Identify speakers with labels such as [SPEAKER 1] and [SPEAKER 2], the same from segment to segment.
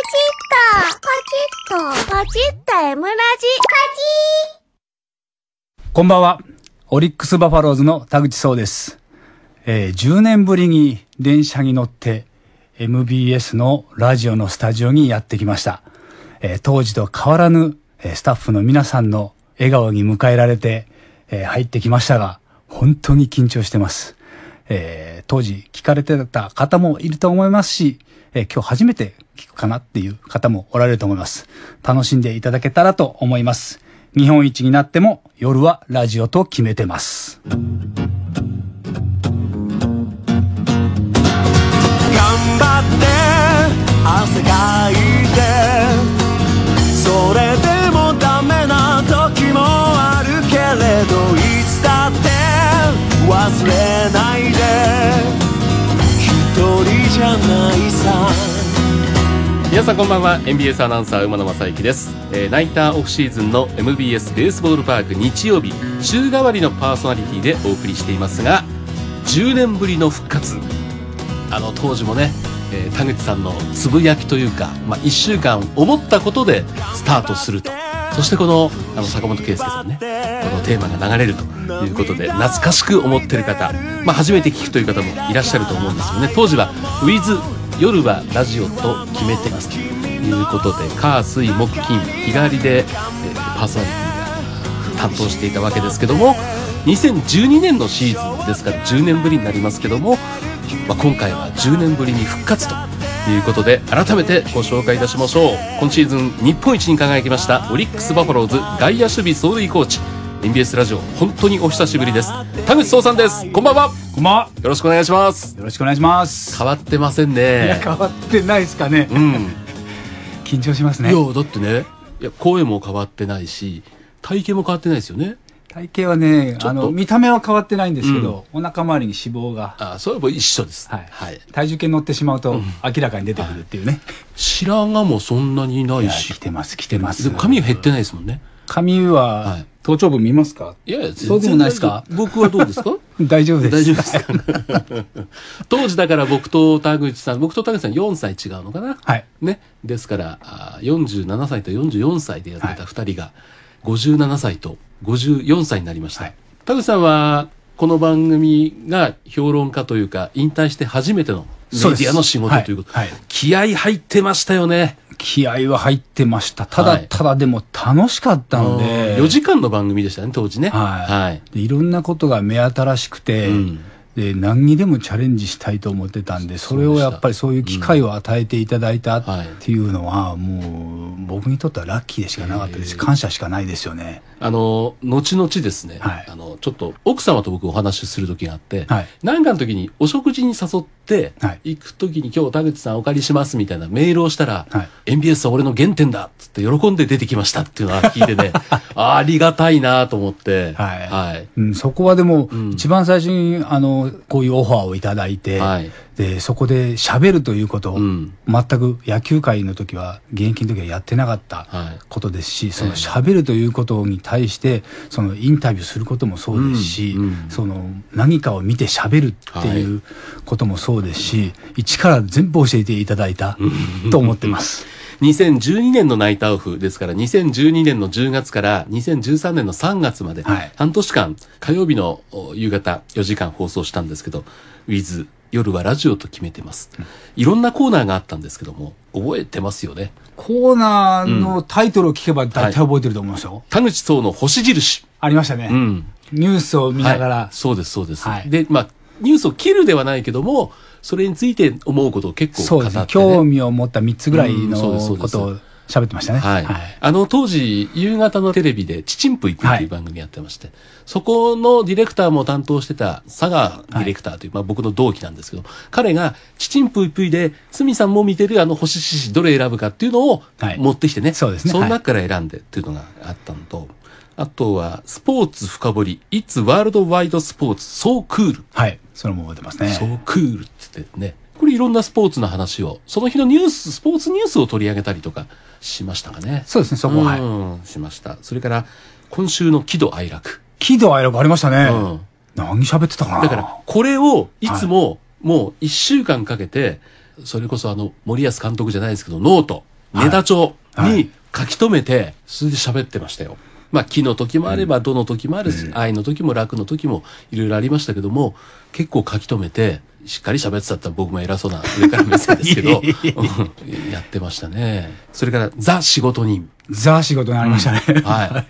[SPEAKER 1] ポチッとエムラジ
[SPEAKER 2] こんばんは。オリックスバファローズの田口壮です。10年ぶりに電車に乗って MBS のラジオのスタジオにやってきました。当時と変わらぬスタッフの皆さんの笑顔に迎えられて入ってきましたが、本当に緊張してます。当時聞かれてた方もいると思いますし、今日初めて聞くかなっていう方もおられると思います。楽しんでいただけたらと思います。日本一になっても夜はラジオと決めてます。
[SPEAKER 3] 頑張って汗かいて、それでもダメな時もあるけれど、いつだって忘れないで、一人じゃないさ。
[SPEAKER 4] 皆さんこんばんは。 MBS アナウンサー馬野正幸です。ナイターオフシーズンの MBS ベースボールパーク日曜日週替わりのパーソナリティでお送りしていますが、10年ぶりの復活。当時もね、田口さんのつぶやきというか、1週間思ったことでスタートすると、そしてこの坂本圭介さんね、このテーマが流れるということで懐かしく思ってる方、初めて聞くという方もいらっしゃると思うんですよね。当時はウィズ夜はラジオと決めてますということで、火水木金日替わりで、パーソナリティが担当していたわけですけども、2012年のシーズンですから10年ぶりになりますけども、今回は10年ぶりに復活ということで、改めてご紹介いたしましょう。今シーズン日本一に輝きましたオリックスバファローズ外野守備走塁コーチ、 MBS ラジオ本当にお久しぶりです。田口壮さんです。こんばんは。
[SPEAKER 2] こんばんは。
[SPEAKER 4] よろしくお願いします。
[SPEAKER 2] よろしくお願いします。
[SPEAKER 4] 変わってませんね。
[SPEAKER 2] いや、変わってないですかね。緊張しますね。
[SPEAKER 4] いやだってね、声も変わってないし体型も変わってないですよね。
[SPEAKER 2] 体型はね、見た目は変わってないんですけど、お腹周りに脂肪が、
[SPEAKER 4] それも一緒です。
[SPEAKER 2] 体重計乗ってしまうと明らかに出てくるっていうね。
[SPEAKER 4] 白髪もそんなにないし。
[SPEAKER 2] 来てます来てます。
[SPEAKER 4] でも髪減ってないですもんね。
[SPEAKER 2] 髪は頭頂部見ますか？
[SPEAKER 4] いや
[SPEAKER 2] そうでもないですか？
[SPEAKER 4] 僕はどうですか？
[SPEAKER 2] 大丈夫です。
[SPEAKER 4] 大丈夫ですか？当時だから僕と田口さん4歳違うのかな。ね。ですから47歳と44歳でやってた2人が57歳と54歳になりました。田口さんはこの番組が評論家というか引退して初めてのメディアの仕事ということ。気合入ってましたよね。
[SPEAKER 2] 気合は入ってました。ただでも楽しかったので。
[SPEAKER 4] 4時間の番組でしたね、当時ね。
[SPEAKER 2] でいろんなことが目新しくて、で何にでもチャレンジしたいと思ってたんで、それをやっぱりそういう機会を与えていただいたっていうのは、もう僕にとってはラッキーでしかなかったです。感謝しかないですよね。
[SPEAKER 4] 後々ですね、ちょっと奥様と僕お話しする時があって、何かの時にお食事に誘って行く時に、今日田口さんお借りしますみたいなメールをしたら、MBS は俺の原点だっつって喜んで出てきましたっていうのは聞いてね、ありがたいなと思って、
[SPEAKER 2] そこはでも、一番最初にこういうオファーをいただいて、でそこで喋るということを、全く野球界の時は現役の時はやってなかったことですし、その喋るということに対してそのインタビューすることもそうですし、その何かを見て喋るっていうこともそうですし、一から全部教えていただいたと思ってます。
[SPEAKER 4] 2012年のナイターオフですから、2012年の10月から2013年の3月まで、半年間火曜日の夕方4時間放送したんですけど、ウィズ夜はラジオと決めてます。いろんなコーナーがあったんですけども、覚えてますよね。
[SPEAKER 2] コーナーのタイトルを聞けば大体覚えてると思いますよ。
[SPEAKER 4] 田口壮の星印あ
[SPEAKER 2] りましたね。ニュースを見ながら、
[SPEAKER 4] そうですそうです。でニュースを切るではないけども、それについて思うことを結構語って、ね、
[SPEAKER 2] 興味を持った3つぐらいのことを喋ってましたね。
[SPEAKER 4] 当時夕方のテレビで「ちちんぷいぷい」という番組やってまして、そこのディレクターも担当してた佐賀ディレクターという、僕の同期なんですけど、彼が「ちちんぷいぷい」で鷲見さんも見てる星印どれ選ぶかっていうのを持ってきてね、その中から選んでっていうのがあったのと、あとはスポーツ深掘り It's World Wide Sports So Cool。
[SPEAKER 2] それも覚えてますね。
[SPEAKER 4] So Cool って言ってね、これいろんなスポーツの話を、その日のニュース、スポーツニュースを取り上げたりとかしましたかね。
[SPEAKER 2] そうですね、そこは
[SPEAKER 4] しました。それから今週の喜怒哀楽
[SPEAKER 2] ありましたね。何喋ってたかな。
[SPEAKER 4] だからこれをいつももう1週間かけて、それこそ森保監督じゃないですけどノートネタ帳
[SPEAKER 2] はい
[SPEAKER 4] に書き留めて、それで喋ってましたよ。まあ、木の時もあれば、どの時もあるし、愛の時も楽の時もいろいろありましたけども、結構書き留めて、しっかり喋ってたって僕も偉そうな上から目線ですけど、やってましたね。それから、ザ仕事人。
[SPEAKER 2] ザ仕事になりましたね。
[SPEAKER 4] はい。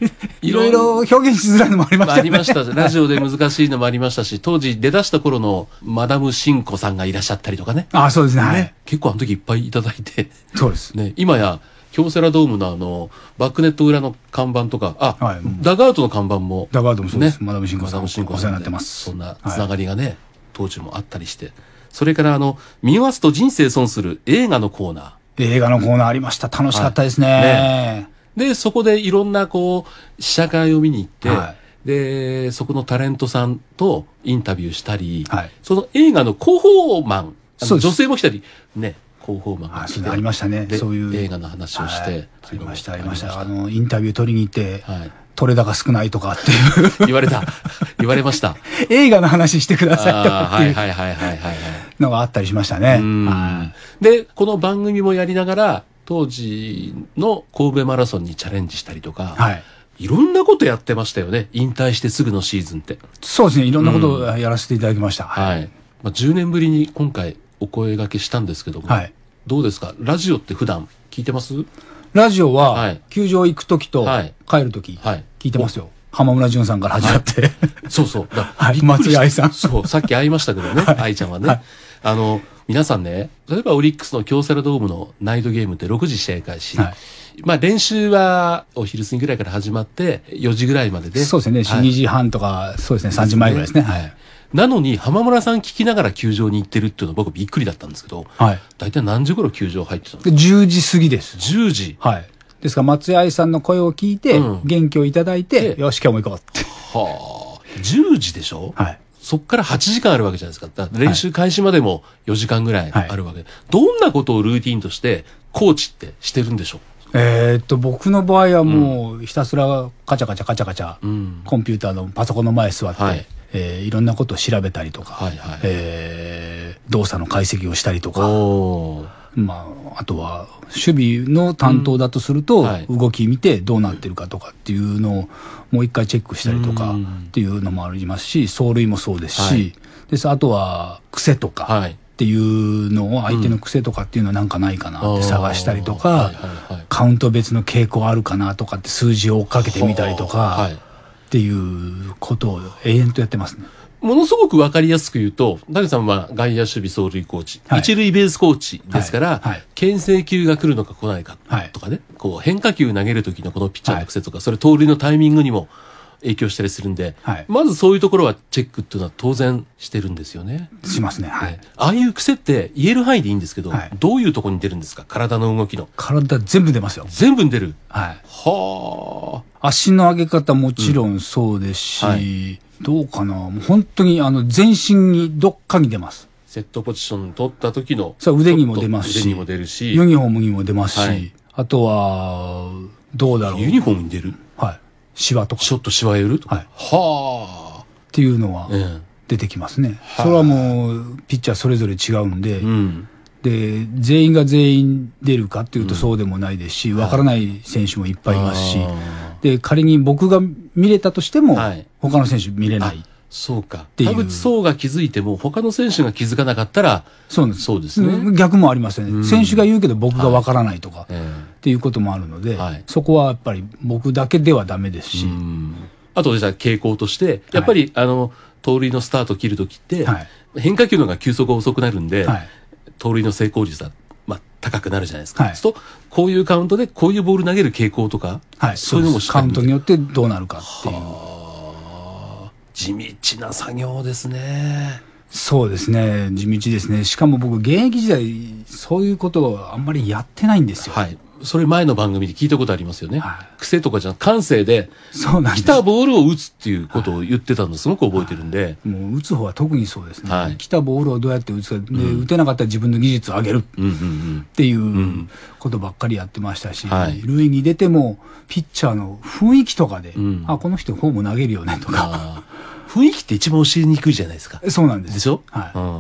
[SPEAKER 2] いろいろ表現しづらいのもありましたね。
[SPEAKER 4] ありました。ラジオで難しいのもありましたし、当時出だした頃のマダムシンコさんがいらっしゃったりとかね。
[SPEAKER 2] あ、そうですね。はい。
[SPEAKER 4] 結構あの時いっぱいいただいて。
[SPEAKER 2] そうです。
[SPEAKER 4] ね、今や、京セラドームのバックネット裏の看板とか、
[SPEAKER 2] はい
[SPEAKER 4] ダグアウトの看板も。
[SPEAKER 2] ダグアウトもそうです。マダムシンコさん。
[SPEAKER 4] マダムシンコ
[SPEAKER 2] お世話になってます。
[SPEAKER 4] そんなつながりがね、当時もあったりして。それから見回すと人生損する映画のコーナー。
[SPEAKER 2] 映画のコーナーありました。楽しかったですね。
[SPEAKER 4] で、そこでいろんな試写会を見に行って、
[SPEAKER 2] は
[SPEAKER 4] で、そこのタレントさんとインタビューしたり、
[SPEAKER 2] はい
[SPEAKER 4] その映画の広報マン、
[SPEAKER 2] そうです
[SPEAKER 4] 女性も来たり、ね、広報マンが来て、
[SPEAKER 2] ありましたね。
[SPEAKER 4] で
[SPEAKER 2] そういう
[SPEAKER 4] 映画の話をして、
[SPEAKER 2] はいありました、ありました。インタビュー取りに行って、
[SPEAKER 4] はい
[SPEAKER 2] 取れ高少ないとかっていう。
[SPEAKER 4] 言われました。
[SPEAKER 2] 映画の話してくださいとかっていう
[SPEAKER 4] はいはいはいはいはい。
[SPEAKER 2] のがあったりしましたね。
[SPEAKER 4] うん
[SPEAKER 2] は
[SPEAKER 4] で、この番組もやりながら、当時の神戸マラソンにチャレンジしたりとか、
[SPEAKER 2] い。はい。
[SPEAKER 4] いろんなことやってましたよね。引退してすぐのシーズンって。
[SPEAKER 2] そうですね。いろんなことをやらせていただきました。
[SPEAKER 4] はい。まあ、10年ぶりに今回お声掛けしたんですけども、
[SPEAKER 2] はい。
[SPEAKER 4] どうですかラジオって普段聞いてます？
[SPEAKER 2] ラジオ
[SPEAKER 4] は、
[SPEAKER 2] はい球場行くときと
[SPEAKER 4] はい
[SPEAKER 2] 帰るとき、
[SPEAKER 4] はい
[SPEAKER 2] 聞いてますよ。浜村淳さんから始まって。
[SPEAKER 4] そうそう。
[SPEAKER 2] はい
[SPEAKER 4] びっくりした
[SPEAKER 2] 松井愛さん
[SPEAKER 4] そう、さっき会いましたけどね、愛ちゃんはね。
[SPEAKER 2] はい
[SPEAKER 4] 皆さんね、例えばオリックスの京セラドームのナイトゲームって6時試合開始。
[SPEAKER 2] はい
[SPEAKER 4] まあ練習はお昼過ぎぐらいから始まって、4時ぐらいまでで。
[SPEAKER 2] そうですね。
[SPEAKER 4] はい
[SPEAKER 2] 2時半とか、そうですね。3時前ぐらいですね。はい。
[SPEAKER 4] なのに、浜村さん聞きながら球場に行ってるっていうのは僕びっくりだったんですけど、
[SPEAKER 2] はい。
[SPEAKER 4] 大体何時頃球場入ってたの？
[SPEAKER 2] で10時過ぎです。
[SPEAKER 4] 10時。
[SPEAKER 2] はい。ですから、松井愛さんの声を聞いて、
[SPEAKER 4] うん
[SPEAKER 2] 元気をいただいて、
[SPEAKER 4] で
[SPEAKER 2] よし、今日も行こうって。
[SPEAKER 4] はあ。10時でしょ？
[SPEAKER 2] はい。
[SPEAKER 4] そっから8時間あるわけじゃないですか。だから練習開始までも4時間ぐらいあるわけで、どんなことをルーティンとしてコーチってしてるんでしょ
[SPEAKER 2] 僕の場合はもう、ひたすらカチャカチャカチャカチャ、
[SPEAKER 4] う？うん。
[SPEAKER 2] コンピューターのパソコンの前座って、
[SPEAKER 4] はい
[SPEAKER 2] いろんなことを調べたりとか、
[SPEAKER 4] はいはい
[SPEAKER 2] 動作の解析をしたりとか、
[SPEAKER 4] おー。
[SPEAKER 2] まあ、あとは守備の担当だとすると、
[SPEAKER 4] うんはい
[SPEAKER 2] 動き見てどうなってるかとかっていうのをもう一回チェックしたりとか
[SPEAKER 4] うん
[SPEAKER 2] っていうのもありますし、走塁もそうですし、
[SPEAKER 4] はい
[SPEAKER 2] ですあとは癖とか
[SPEAKER 4] はい。
[SPEAKER 2] っていうのを、相手の癖とかっていうのはなんかないかなって探したりとか、
[SPEAKER 4] はいはいはい。
[SPEAKER 2] カウント別の傾向あるかなとかって数字を追っかけてみたりとか、
[SPEAKER 4] はい。
[SPEAKER 2] っていうことを永遠とやってますね。
[SPEAKER 4] ものすごくわかりやすく言うと、谷さんは外野守備走塁コーチ、
[SPEAKER 2] はい
[SPEAKER 4] 一塁ベースコーチですから、
[SPEAKER 2] はいはい
[SPEAKER 4] 牽制球が来るのか来ないか
[SPEAKER 2] はい
[SPEAKER 4] とかね、変化球投げる時のこのピッチャーの癖とか、それ盗塁のタイミングにも影響したりするんで、
[SPEAKER 2] はい
[SPEAKER 4] まずそういうところはチェックっていうのは当然してるんですよね。
[SPEAKER 2] しますね。はい。
[SPEAKER 4] ああいう癖って言える範囲でいいんですけど、
[SPEAKER 2] はい
[SPEAKER 4] どういうところに出るんですか？体の動きの。
[SPEAKER 2] 体全部出ますよ。
[SPEAKER 4] 全部に出る。
[SPEAKER 2] はい。
[SPEAKER 4] は
[SPEAKER 2] 足の上げ方もちろんそうですし、
[SPEAKER 4] はい
[SPEAKER 2] どうかな、もう本当に全身にどっかに出ます。
[SPEAKER 4] セットポジション取った時の。
[SPEAKER 2] そう腕にも出ますし
[SPEAKER 4] 腕にも出るし。
[SPEAKER 2] ユニフォームにも出ますし、
[SPEAKER 4] はい
[SPEAKER 2] あとは、どうだろう。
[SPEAKER 4] ユニフォームに出る？
[SPEAKER 2] はい。シワとか
[SPEAKER 4] ショットしわゆるとか。
[SPEAKER 2] はい
[SPEAKER 4] は
[SPEAKER 2] っていうのは
[SPEAKER 4] あ。うん。
[SPEAKER 2] 出てきますね。
[SPEAKER 4] はあ
[SPEAKER 2] それはもう、ピッチャーそれぞれ違うんで、
[SPEAKER 4] うん。
[SPEAKER 2] で、全員が全員出るかっていうとそうでもないですし、わからない選手もいっぱいいますし、で、仮に僕が見れたとしても、
[SPEAKER 4] はい
[SPEAKER 2] 他の選手見れない。
[SPEAKER 4] そうか。
[SPEAKER 2] ていう
[SPEAKER 4] 田口壮が気づいても、他の選手が気づかなかったら、
[SPEAKER 2] そうなんです。
[SPEAKER 4] そうですね。
[SPEAKER 2] 逆もありますよね。
[SPEAKER 4] うん
[SPEAKER 2] 選手が言うけど僕がわからないとか、
[SPEAKER 4] え
[SPEAKER 2] っていうこともあるので、
[SPEAKER 4] はい
[SPEAKER 2] そこはやっぱり僕だけではダメですし、
[SPEAKER 4] うん。あと、じゃあ傾向として、やっぱり、盗塁のスタート切るときって、
[SPEAKER 2] はい
[SPEAKER 4] 変化球の方が球速が遅くなるんで、
[SPEAKER 2] はい
[SPEAKER 4] 盗塁の成功率は、まあ、高くなるじゃないですか。
[SPEAKER 2] はい
[SPEAKER 4] そうすると、こういうカウントでこういうボール投げる傾向とか、
[SPEAKER 2] はい、
[SPEAKER 4] そういうのもしっかり
[SPEAKER 2] カウントによってどうなるかっていう。
[SPEAKER 4] あー地道な作業ですね。
[SPEAKER 2] そうですね、地道ですね。しかも僕、現役時代、そういうことをあんまりやってないんですよ。
[SPEAKER 4] はい。それ前の番組で聞いたことありますよね。
[SPEAKER 2] はい
[SPEAKER 4] 癖とかじゃなく感性で、
[SPEAKER 2] そうなんです。
[SPEAKER 4] 来たボールを打つっていうことを言ってたのすごく覚えてるんで、
[SPEAKER 2] もう打つ方は特にそうですね。
[SPEAKER 4] はい
[SPEAKER 2] 来たボールをどうやって打つか、で打てなかったら自分の技術を上げる
[SPEAKER 4] うんうんうん。
[SPEAKER 2] っていうんことばっかりやってましたし、
[SPEAKER 4] はい
[SPEAKER 2] 塁に出ても、ピッチャーの雰囲気とかで、
[SPEAKER 4] ん
[SPEAKER 2] あ、この人フォーム投げるよねとか、
[SPEAKER 4] あー雰囲気って一番教えにくいじゃないですか。
[SPEAKER 2] そうなんです。
[SPEAKER 4] でしょ？
[SPEAKER 2] はい。
[SPEAKER 4] うん。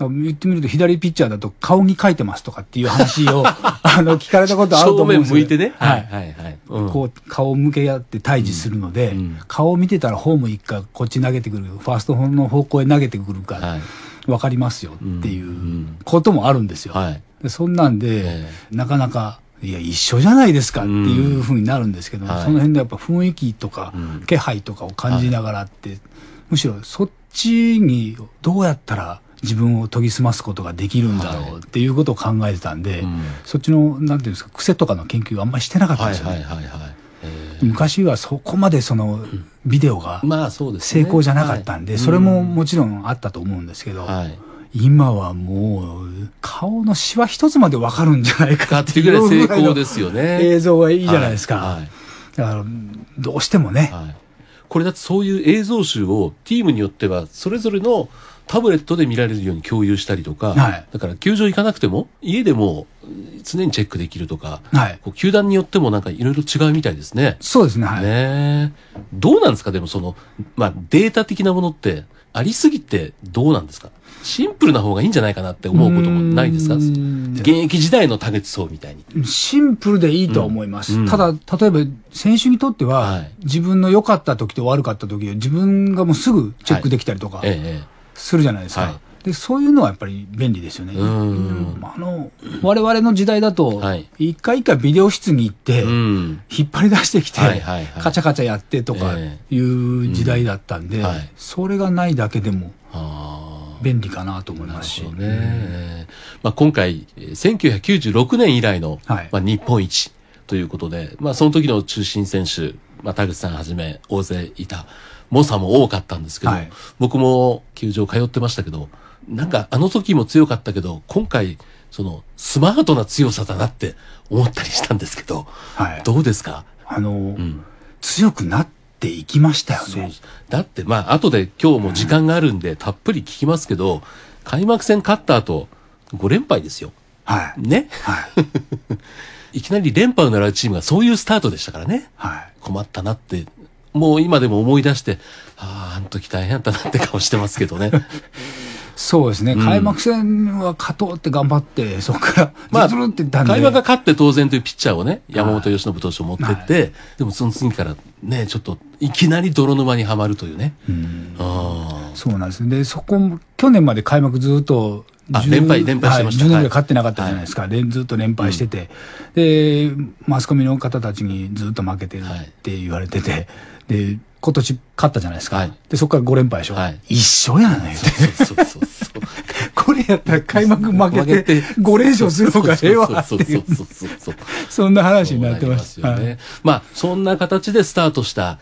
[SPEAKER 2] 言ってみると左ピッチャーだと顔に書いてますとかっていう話を聞かれたことあると思うんですよ。
[SPEAKER 4] 正面向いてね。
[SPEAKER 2] はい。
[SPEAKER 4] はいはい。
[SPEAKER 2] こう顔を向け合って対峙するので、顔を見てたらホーム行くかこっち投げてくる、ファーストの方向へ投げてくるか分かりますよっていうこともあるんですよ。でそんなんで、なかなかいや一緒じゃないですかっていうふうになるんですけども、その辺でやっぱ雰囲気とか気配とかを感じながらって、むしろそっちにどうやったら自分を研ぎ澄ますことができるんだろうっていうことを考えてたんで、そっちのなんていうんですか癖とかの研究はあんまりしてなかったんですよね。昔はそこまでそのビデオが成功じゃなかったんで、それももちろんあったと思うんですけど、今はもう顔のシワ一つまで分かるんじゃないかっていうぐらい成功ですよね。映像がいいじゃないですか。だからどうしてもね、
[SPEAKER 4] これだってそういう映像集をチームによってはそれぞれのタブレットで見られるように共有したりとか、だから球場行かなくても家でも常にチェックできるとか、こう球団によってもなんかいろいろ違うみたいですね。
[SPEAKER 2] そうですね。
[SPEAKER 4] ね、どうなんですかでもその、データ的なものってありすぎてどうなんですか？シンプルな方がいいんじゃないかなって思うこともないですか？現役時代の田口壮みたいに。
[SPEAKER 2] シンプルでいいとは思います。ただ、例えば選手にとっては、自分の良かった時と悪かった時を自分がもうすぐチェックできたりとかするじゃないですか。でそういうのはやっぱり便利ですよね。我々の時代だと、一回一回ビデオ室に行って、引っ張り出してきて、カチャカチャやってとかいう時代だったんで、それがないだけでも便利かなと思いますし。
[SPEAKER 4] 今回、1996年以来の、日本一ということで、その時の中心選手、田口さんはじめ大勢いた、猛者も多かったんですけど、僕も球場通ってましたけど、なんかあの時も強かったけど、今回、そのスマートな強さだなって思ったりしたんですけど、どうですか？
[SPEAKER 2] 強くなっていきましたよね。
[SPEAKER 4] だって後で今日も時間があるんで、たっぷり聞きますけど、開幕戦勝った後、5連敗ですよ。ね。いきなり連覇を狙うチームがそういうスタートでしたからね。困ったなって、もう今でも思い出して、あの時大変だったなって顔してますけどね。
[SPEAKER 2] そうですね。開幕戦は勝とうって頑張って、そこからずるっていったんで。
[SPEAKER 4] 開幕が勝って当然というピッチャーをね、山本由伸投手を持ってって、でもその次からね、ちょっといきなり泥沼にはまるというね。
[SPEAKER 2] そうなんです。で、そこも、去年まで開幕ずっと、
[SPEAKER 4] 連敗してました。10
[SPEAKER 2] 年ぐらい勝ってなかったじゃないですか。ずっと連敗してて。で、マスコミの方たちにずっと負けてるって言われてて、で、今年勝ったじゃないですか。で、そこから5連敗でしょ。一緒やねん。これやったら開幕負けて5連勝する方がええわっていう。そんな話になってました。
[SPEAKER 4] そんな形でスタートした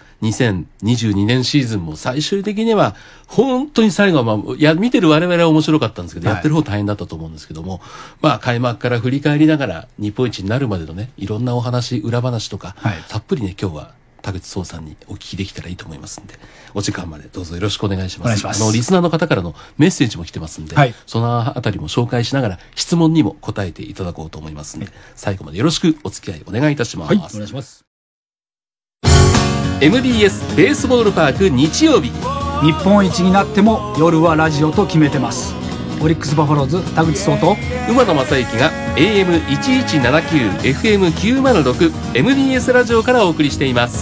[SPEAKER 4] 2022年シーズンも最終的には本当に最後は見てる我々は面白かったんですけど、やってる方大変だったと思うんですけども、開幕から振り返りながら日本一になるまでのね、いろんなお話、裏話とか、たっぷりね、今日は田口壮さんにお聞きできたらいいと思いますんで、お時間までどうぞよろしくお願いします。
[SPEAKER 2] お願いします。
[SPEAKER 4] リスナーの方からのメッセージも来てますんで、そのあたりも紹介しながら質問にも答えていただこうと思いますんで、最後までよろしくお付き合いお願いいたします。
[SPEAKER 2] お願いします。
[SPEAKER 4] MBS ベースボールパーク日曜日。
[SPEAKER 2] 日本一になっても夜はラジオと決めてます。オリックスバファローズ田口壮と
[SPEAKER 4] 馬野正幸が AM1179 FM906 MBS ラジオからお送りしています。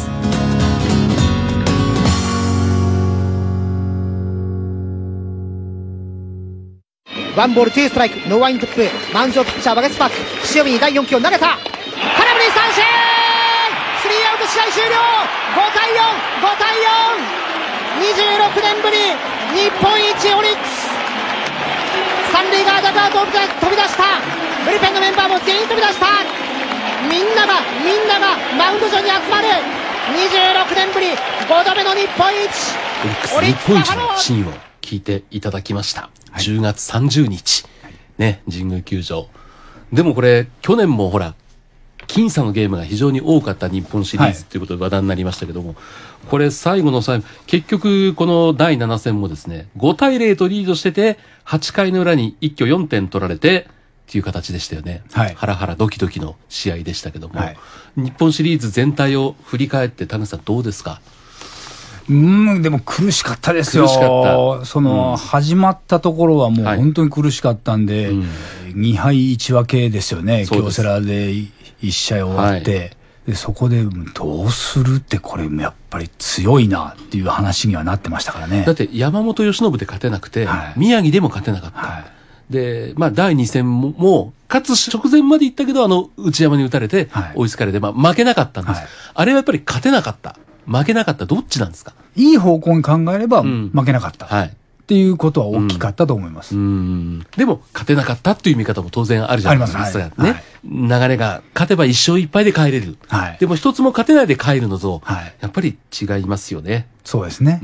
[SPEAKER 5] ワンボールツーストライク、ノーワインドップ、満場ピッチャーバケツパック、塩見に第4球を投げた、空振り三振、スリーアウト、試合終了。5対4、5対4、26年ぶり日本一オリックス。三塁側ダグアウトを飛び出した。ブルペンのメンバーも全員飛び出した。みんながマウンド上に集まる。26年ぶり5度目の日本一、
[SPEAKER 4] オリックス日本一のシーンを聞いていただきました。10月30日、ね、神宮球場でもこれ去年もほら僅差のゲームが非常に多かった日本シリーズということで話題になりましたけども、これ最後の最後、結局この第7戦もですね、5対0とリードしてて、8回の裏に一挙4点取られてっていう形でしたよね。ハラハラドキドキの試合でしたけども、日本シリーズ全体を振り返って田口さんどうですか？
[SPEAKER 2] でも苦しかったですよ。
[SPEAKER 4] 苦しかった。
[SPEAKER 2] その、始まったところはもう本当に苦しかったんで、2敗1分けですよね。京セラで1試合終わって、でそこでどうするってこれやっぱり強いなっていう話にはなってましたからね。
[SPEAKER 4] だって山本由伸で勝てなくて、宮城でも勝てなかった。で、第2戦も、勝つ直前まで行ったけど、内山に打たれて、追いつかれて、負けなかったんです。あれはやっぱり勝てなかった。負けなかった。どっちなんですか？
[SPEAKER 2] いい方向に考えれば、負けなかった。っていうことは大きかったと思います。
[SPEAKER 4] でも、勝てなかったっていう見方も当然あるじゃないですか。ありますね。流れが、勝てば1勝1敗で帰れる。でも一つも勝てないで帰るのと、やっぱり違いますよね。
[SPEAKER 2] そうですね。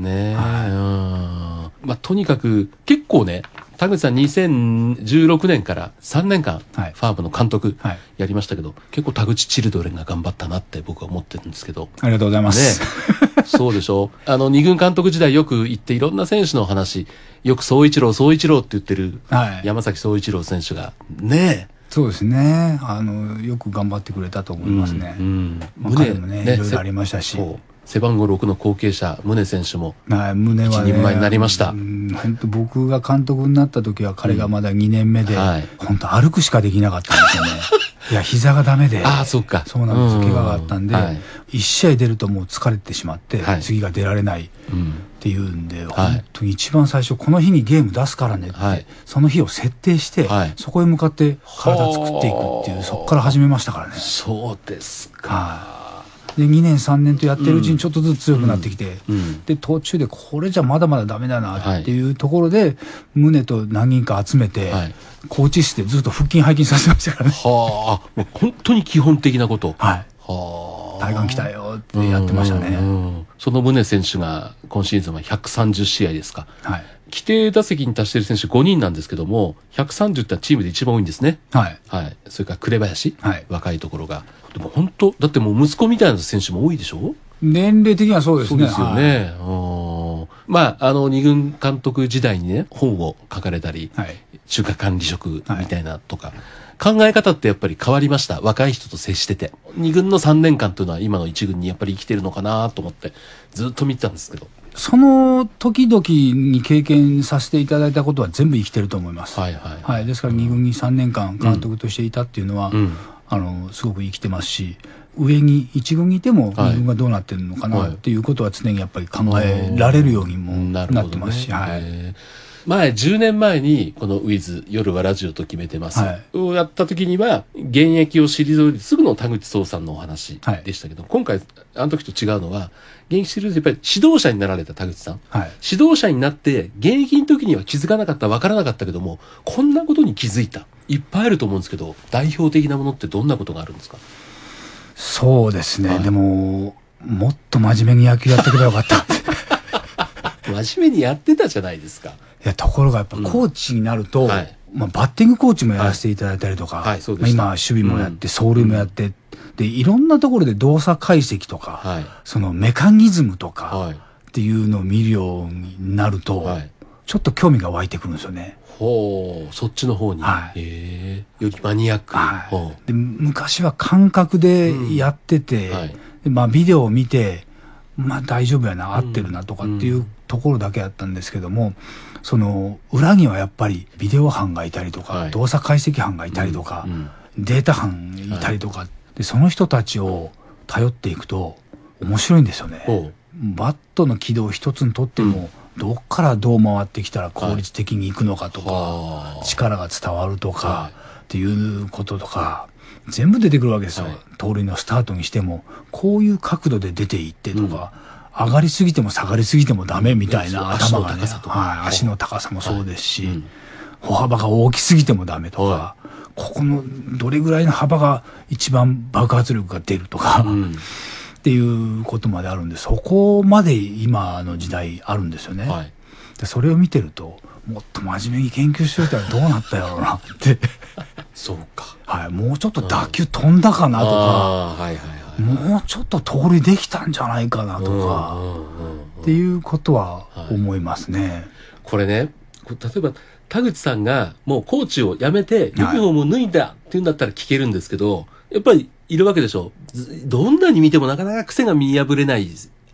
[SPEAKER 4] とにかく、結構ね、田口さん2016年から3年間、ファームの監督やりましたけど、結構田口チルドレンが頑張ったなって僕は思ってるんですけど。
[SPEAKER 2] ありがとうございます。
[SPEAKER 4] そうでしょう。2軍監督時代よく言っていろんな選手の話、よく総一郎って言ってる山崎総一郎選手が、
[SPEAKER 2] そうですね。よく頑張ってくれたと思いますね。彼もね、いろいろありましたし。
[SPEAKER 4] 背番号6の後継者、宗選手も、
[SPEAKER 2] 宗はね、
[SPEAKER 4] 一人前になりました。
[SPEAKER 2] 本当僕が監督になった時は彼がまだ2年目で、本当歩くしかできなかったんですよね。いや、膝がダメで。
[SPEAKER 4] そうか。
[SPEAKER 2] そうなんです。怪我があったんで、1試合出るともう疲れてしまって、次が出られないっていうんで、本当に一番最初、この日にゲーム出すからねって、その日を設定して、そこへ向かって体作っていくっていう、そこから始めましたからね。
[SPEAKER 4] そうですか。
[SPEAKER 2] で2年3年とやってるうちにちょっとずつ強くなってきて、で途中でこれじゃまだまだダメだなっていうところで、宗と何人か集めて、コーチ室でずっと腹筋背筋させましたからね。
[SPEAKER 4] もう本当に基本的なこと。
[SPEAKER 2] 体幹来たよってやってましたね。
[SPEAKER 4] その宗選手が今シーズンは130試合ですか。規定打席に達している選手5人なんですけども、130ってチームで一番多いんですね。それから紅林、若いところが。でも本当、だってもう息子みたいな選手も多いでしょ？
[SPEAKER 2] 年齢的にはそうですね。
[SPEAKER 4] そうですよね。2軍監督時代にね、本を書かれたり、中華管理職みたいなとか、考え方ってやっぱり変わりました。若い人と接してて。2軍の3年間というのは今の1軍にやっぱり生きてるのかなと思って、ずっと見てたんですけど。
[SPEAKER 2] その時々に経験させていただいたことは全部生きてると思います。ですから2軍に3年間監督としていたっていうのは、すごく生きてますし、上に1軍にいても2軍がどうなってるのかなっていうことは常にやっぱり考えられるようにもなってますし。
[SPEAKER 4] 10年前にこのウィズ夜はラジオと決めてますをやった時には現役を退いてすぐの田口壮さんのお話でしたけど、今回あの時と違うのは、現役退いてやっぱり指導者になられた田口さん、指導者になって現役の時には気づかなかった分からなかったけども、こんなことに気づいたいっぱいあると思うんですけど、代表的なものってどんなことがあるんですか？
[SPEAKER 2] そうですね、でももっと真面目に野球やってくればよかった
[SPEAKER 4] 真面目にやってたじゃないですか。
[SPEAKER 2] いや、ところがやっぱコーチになると、バッティングコーチもやらせていただいたりとか、今守備もやって、走塁もやって、でいろんなところで動作解析とか、そのメカニズムとかっていうのを見るようになると、ちょっと興味が湧いてくるんですよね。
[SPEAKER 4] そっちの方に、よりマニアック、
[SPEAKER 2] で昔は感覚でやってて、ビデオを見て大丈夫やな、合ってるなとかっていうところだけやったんですけども、その裏にはやっぱりビデオ班がいたりとか、動作解析班がいたりとか、データ班いたりとか、でその人たちを頼っていくと面白いんですよね。バットの軌道一つにとっても、どっからどう回ってきたら効率的にいくのかとか、力が伝わるとかっていうこととか全部出てくるわけですよ。盗塁のスタートにしてもこういう角度で出ていってとか、上がりすぎても下がりすぎてもダメみたいな頭がね、足の高さもそうですし、歩幅が大きすぎてもダメとか、ここのどれぐらいの幅が一番爆発力が出るとか、っていうことまであるんで、そこまで今の時代あるんですよね。でそれを見てると、もっと真面目に研究しておいたらどうなったやろうなって
[SPEAKER 4] そうか、
[SPEAKER 2] もうちょっと打球飛んだかなとか、もうちょっと盗塁できたんじゃないかなとかっていうことは思いますね。
[SPEAKER 4] これね、例えば田口さんがもうコーチを辞めてユニフォームを脱いだっていうんだったら聞けるんですけど、やっぱりいるわけでしょ。どんなに見てもなかなか癖が見破れない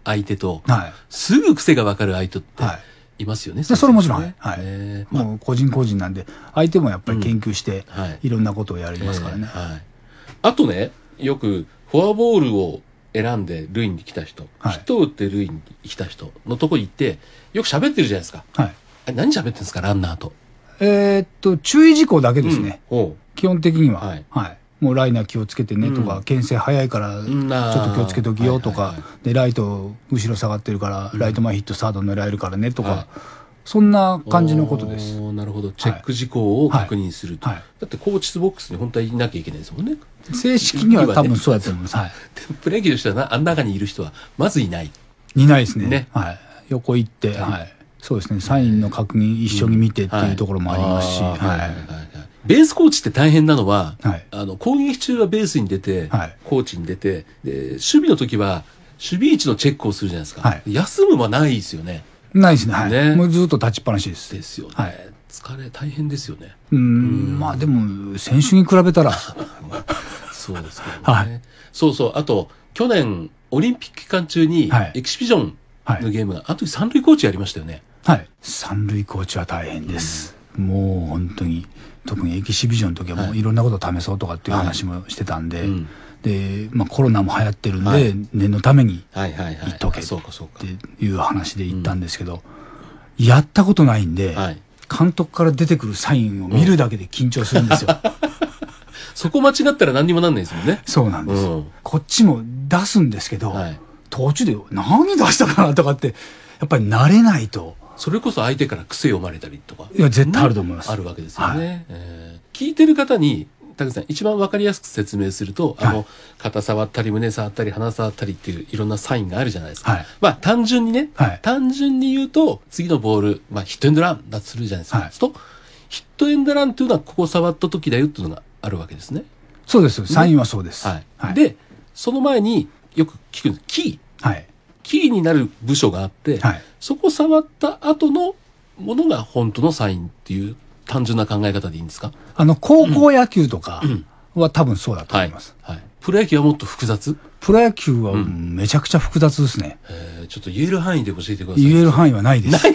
[SPEAKER 4] 相手と、
[SPEAKER 2] はい
[SPEAKER 4] すぐ癖が分かる相手って
[SPEAKER 2] はい
[SPEAKER 4] いますよね。
[SPEAKER 2] でそれもちろん、
[SPEAKER 4] ね
[SPEAKER 2] はい
[SPEAKER 4] まあ
[SPEAKER 2] もう個人個人なんで、相手もやっぱり研究して
[SPEAKER 4] はい
[SPEAKER 2] いろんなことをやりますからね。
[SPEAKER 4] はい。あとね、よくフォアボールを選んで塁に来た人、
[SPEAKER 2] はい
[SPEAKER 4] ヒットを打って塁に来た人のとこ行って、よく喋ってるじゃないですか。
[SPEAKER 2] はい。
[SPEAKER 4] 何喋ってるんですか、ランナーと。
[SPEAKER 2] 注意事項だけですね。
[SPEAKER 4] うん。おう
[SPEAKER 2] 基本的には。
[SPEAKER 4] はい
[SPEAKER 2] はい。もうライナー気をつけてねとか、牽制早いからちょ
[SPEAKER 4] ん
[SPEAKER 2] っと気をつけときよとか
[SPEAKER 4] はいはいは、
[SPEAKER 2] で、ライト後ろ下がってるから、ライト前ヒットサード狙えるからねとか、そんな感じのことです。
[SPEAKER 4] おーなるほど。チェック事項を確認すると。
[SPEAKER 2] はいはい
[SPEAKER 4] だってコーチボックスに本当はいなきゃいけないですもんね。
[SPEAKER 2] 正式には多分そうやと思います。はい。
[SPEAKER 4] でプロ野球としてはあん中にいる人はまずいない。
[SPEAKER 2] いないですね。
[SPEAKER 4] ね
[SPEAKER 2] はい。横行って、はい。そうですね。サインの確認一緒に見てっていうところもありますし、
[SPEAKER 4] はい
[SPEAKER 2] はい。
[SPEAKER 4] ベースコーチって大変なのは、
[SPEAKER 2] はい
[SPEAKER 4] 攻撃中はベースに出て、
[SPEAKER 2] はい
[SPEAKER 4] コーチに出て、で、守備の時は、守備位置のチェックをするじゃないですか。
[SPEAKER 2] はい
[SPEAKER 4] 休むはないですよね。
[SPEAKER 2] ないですね。はい。
[SPEAKER 4] ね
[SPEAKER 2] もうずっと立ちっぱなしです。
[SPEAKER 4] ですよね。
[SPEAKER 2] はい
[SPEAKER 4] 疲れ大変ですよね。
[SPEAKER 2] まあでも、選手に比べたら、
[SPEAKER 4] そうですけどね。
[SPEAKER 2] はい
[SPEAKER 4] そうそう。あと、去年、オリンピック期間中に
[SPEAKER 2] はい、
[SPEAKER 4] エキシビジョンのゲームが、あの時三塁コーチやりましたよね。
[SPEAKER 2] はい。三塁コーチは大変です。もう本当に、特にエキシビジョンの時はもういろんなことを試そうとかっていう話もしてたんで、
[SPEAKER 4] うん
[SPEAKER 2] で、まあコロナも流行ってるんで、
[SPEAKER 4] はい
[SPEAKER 2] 念のために
[SPEAKER 4] はいはいはい。
[SPEAKER 2] 言っとけっ
[SPEAKER 4] そうかそうか。
[SPEAKER 2] ていう話で言ったんですけど、やったことないんで、
[SPEAKER 4] はい。
[SPEAKER 2] 監督から出てくるサインを見るだけで緊張するんですよ。
[SPEAKER 4] そこ間違ったら何にもなんないですもんね。
[SPEAKER 2] そうなんです、
[SPEAKER 4] うん
[SPEAKER 2] こっちも出すんですけど、
[SPEAKER 4] はい
[SPEAKER 2] 途中で何出したかなとかって、やっぱり慣れないと。
[SPEAKER 4] それこそ相手から癖読まれたりとか。
[SPEAKER 2] いや絶対あると思います
[SPEAKER 4] あるわけですよね。聞いてる方に、高木さん、一番わかりやすく説明すると、
[SPEAKER 2] はい
[SPEAKER 4] 肩触ったり、胸触ったり、鼻触ったりっていういろんなサインがあるじゃないですか。
[SPEAKER 2] はい
[SPEAKER 4] まあ、単純にね、
[SPEAKER 2] はい
[SPEAKER 4] 単純に言うと、次のボール、まあ、ヒットエンドランだとするじゃないですか。
[SPEAKER 2] はい
[SPEAKER 4] そうすると、ヒットエンドランっていうのは、ここ触った時だよっていうのがあるわけですね。
[SPEAKER 2] そうです。サインはそうです。
[SPEAKER 4] はい。で、その前によく聞くんです。キー。
[SPEAKER 2] はい。
[SPEAKER 4] キーになる部署があって、
[SPEAKER 2] はい
[SPEAKER 4] そこ触った後のものが本当のサインっていう単純な考え方でいいんですか？
[SPEAKER 2] 高校野球とかは多分そうだと思います。
[SPEAKER 4] はい。プロ野球はもっと複雑？
[SPEAKER 2] プロ野球はめちゃくちゃ複雑ですね。
[SPEAKER 4] ちょっと言える範囲で教えてください。
[SPEAKER 2] 言える範囲はないです。
[SPEAKER 4] ない。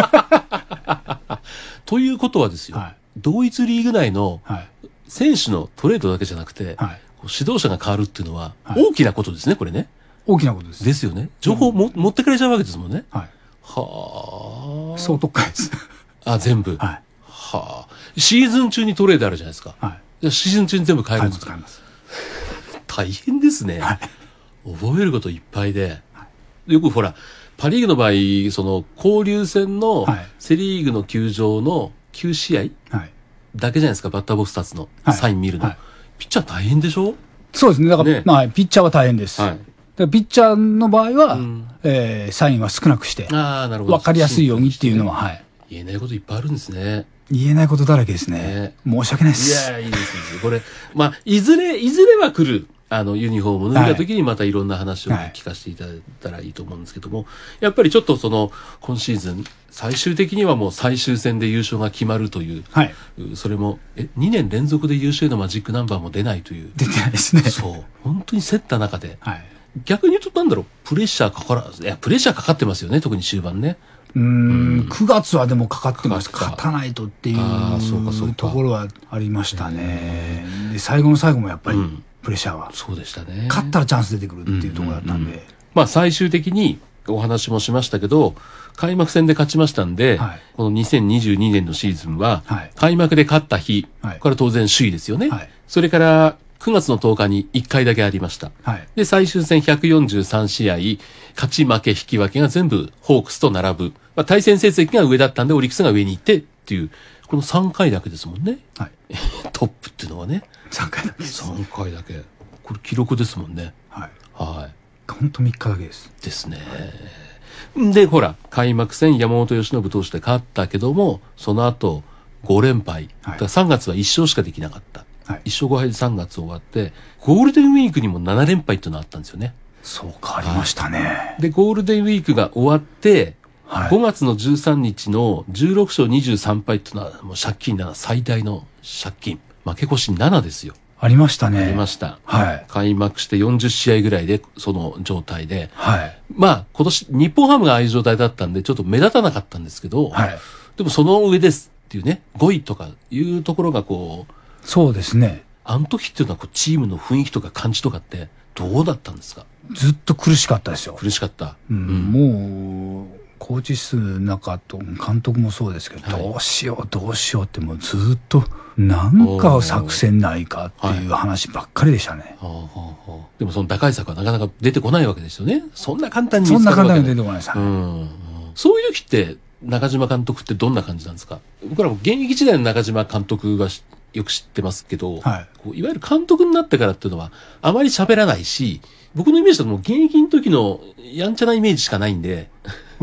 [SPEAKER 4] ということはですよ、
[SPEAKER 2] はい
[SPEAKER 4] 同一リーグ内の
[SPEAKER 2] はい。
[SPEAKER 4] 選手のトレードだけじゃなくて、
[SPEAKER 2] はい
[SPEAKER 4] こう指導者が変わるっていうのは
[SPEAKER 2] はい
[SPEAKER 4] 大きなことですね、これね。
[SPEAKER 2] 大きなことです。
[SPEAKER 4] ですよね。情報も、持ってかれちゃうわけですもんね。
[SPEAKER 2] はい。
[SPEAKER 4] はあ。
[SPEAKER 2] 総特会です。
[SPEAKER 4] あ、全部。
[SPEAKER 2] はい。
[SPEAKER 4] はあ。シーズン中にトレードあるじゃないですか。
[SPEAKER 2] はい。
[SPEAKER 4] じゃあシーズン中に全部変えるんですか？
[SPEAKER 2] 使います。
[SPEAKER 4] 大変ですね。
[SPEAKER 2] はい。
[SPEAKER 4] 覚えることいっぱいで。よくほら、パリーグの場合、その交流戦の
[SPEAKER 2] はい
[SPEAKER 4] セリーグの球場の9試合
[SPEAKER 2] はい。
[SPEAKER 4] だけじゃないですか、バッターボックス立つの。
[SPEAKER 2] はい
[SPEAKER 4] サイン見るの。
[SPEAKER 2] はい
[SPEAKER 4] ピッチャー大変でしょ？
[SPEAKER 2] そうですね。だから、
[SPEAKER 4] ね
[SPEAKER 2] まあ、ピッチャーは大変です。
[SPEAKER 4] はい
[SPEAKER 2] だからピッチャーの場合は、
[SPEAKER 4] ん
[SPEAKER 2] サインは少なくして、
[SPEAKER 4] ああ、なるほど。
[SPEAKER 2] わかりやすいようにっていうのは、はい。
[SPEAKER 4] 言えないこといっぱいあるんですね。
[SPEAKER 2] 言えないことだらけですね。
[SPEAKER 4] ね
[SPEAKER 2] 申し訳ないで
[SPEAKER 4] い
[SPEAKER 2] す。
[SPEAKER 4] や、いいです、いいです。これ、まあ、いずれは来る、ユニフォームを脱いだ時にまたいろんな話を
[SPEAKER 2] はい
[SPEAKER 4] 聞かせていただいたらいいと思うんですけども、やっぱりちょっと今シーズン、最終的にはもう最終戦で優勝が決まるという、
[SPEAKER 2] はい。
[SPEAKER 4] それも、2年連続で優勝へのマジックナンバーも出ないという、
[SPEAKER 2] 出てないですね。
[SPEAKER 4] そう、本当に競った中で、
[SPEAKER 2] はい。
[SPEAKER 4] 逆に言うとなんだろう、プレッシャーかからず、いや、プレッシャーかかってますよね、特に終盤ね。
[SPEAKER 2] 9月はでもかかってます。
[SPEAKER 4] かかった
[SPEAKER 2] 勝たないとってい
[SPEAKER 4] あーそうかそうか
[SPEAKER 2] うところはありましたね。で、最後の最後もやっぱり
[SPEAKER 4] うん
[SPEAKER 2] プレッシャーは。
[SPEAKER 4] そうでしたね。
[SPEAKER 2] 勝ったらチャンス出てくるっていうところだったんで。
[SPEAKER 4] まあ最終的にお話もしましたけど、開幕戦で勝ちましたんで、
[SPEAKER 2] はい
[SPEAKER 4] この2022年のシーズンは
[SPEAKER 2] はい、
[SPEAKER 4] 開幕で勝った日、
[SPEAKER 2] はい
[SPEAKER 4] これは当然首位ですよね。
[SPEAKER 2] はい
[SPEAKER 4] それから9月の10日に1回だけありました。
[SPEAKER 2] はい。
[SPEAKER 4] で、最終戦143試合、勝ち負け引き分けが全部ホークスと並ぶ。まあ、対戦成績が上だったんで、オリックスが上に行ってっていう、この3回だけですもんね。
[SPEAKER 2] はい。
[SPEAKER 4] トップっていうのはね。
[SPEAKER 2] 3回だけです。
[SPEAKER 4] 3回だけ。これ記録ですもんね。
[SPEAKER 2] はい。
[SPEAKER 4] はい。
[SPEAKER 2] ほんと3日だけです。
[SPEAKER 4] ですね。で、ほら、開幕戦山本由伸投手で勝ったけども、その後5連敗。だから3月は1勝しかできなかった。
[SPEAKER 2] はい
[SPEAKER 4] 1勝5敗で3月終わって、ゴールデンウィークにも7連敗っていうのがあったんですよね。
[SPEAKER 2] そうか、ありましたね。
[SPEAKER 4] で、ゴールデンウィークが終わって、
[SPEAKER 2] はい
[SPEAKER 4] 5月の13日の16勝23敗っていうのはもう借金7、最大の借金。負け越し7ですよ。
[SPEAKER 2] ありましたね。
[SPEAKER 4] ありました。
[SPEAKER 2] はい。
[SPEAKER 4] 開幕して40試合ぐらいで、その状態で。
[SPEAKER 2] はい。
[SPEAKER 4] まあ、今年、日本ハムがああいう状態だったんで、ちょっと目立たなかったんですけど、
[SPEAKER 2] はい。
[SPEAKER 4] でもその上ですっていうね、5位とかいうところがこう、
[SPEAKER 2] そうですね。
[SPEAKER 4] あの時っていうのはこうチームの雰囲気とか感じとかってどうだったんですか？
[SPEAKER 2] ずっと苦しかったですよ。
[SPEAKER 4] 苦しかった。
[SPEAKER 2] もう、コーチ室の中と監督もそうですけど、どうしようってもうずっとなんか作戦ないかっていう話ばっかりでしたね。
[SPEAKER 4] でもその打開策はなかなか出てこないわけですよね。そんな簡単に
[SPEAKER 2] そんな簡単に出てこないです。
[SPEAKER 4] そういう時って中島監督ってどんな感じなんですか？僕らも現役時代の中島監督はよく知ってますけど、
[SPEAKER 2] はい、
[SPEAKER 4] こういわゆる監督になってからっていうのはあまり喋らないし、僕のイメージだともう現役の時のやんちゃなイメージしかないんで。
[SPEAKER 2] 現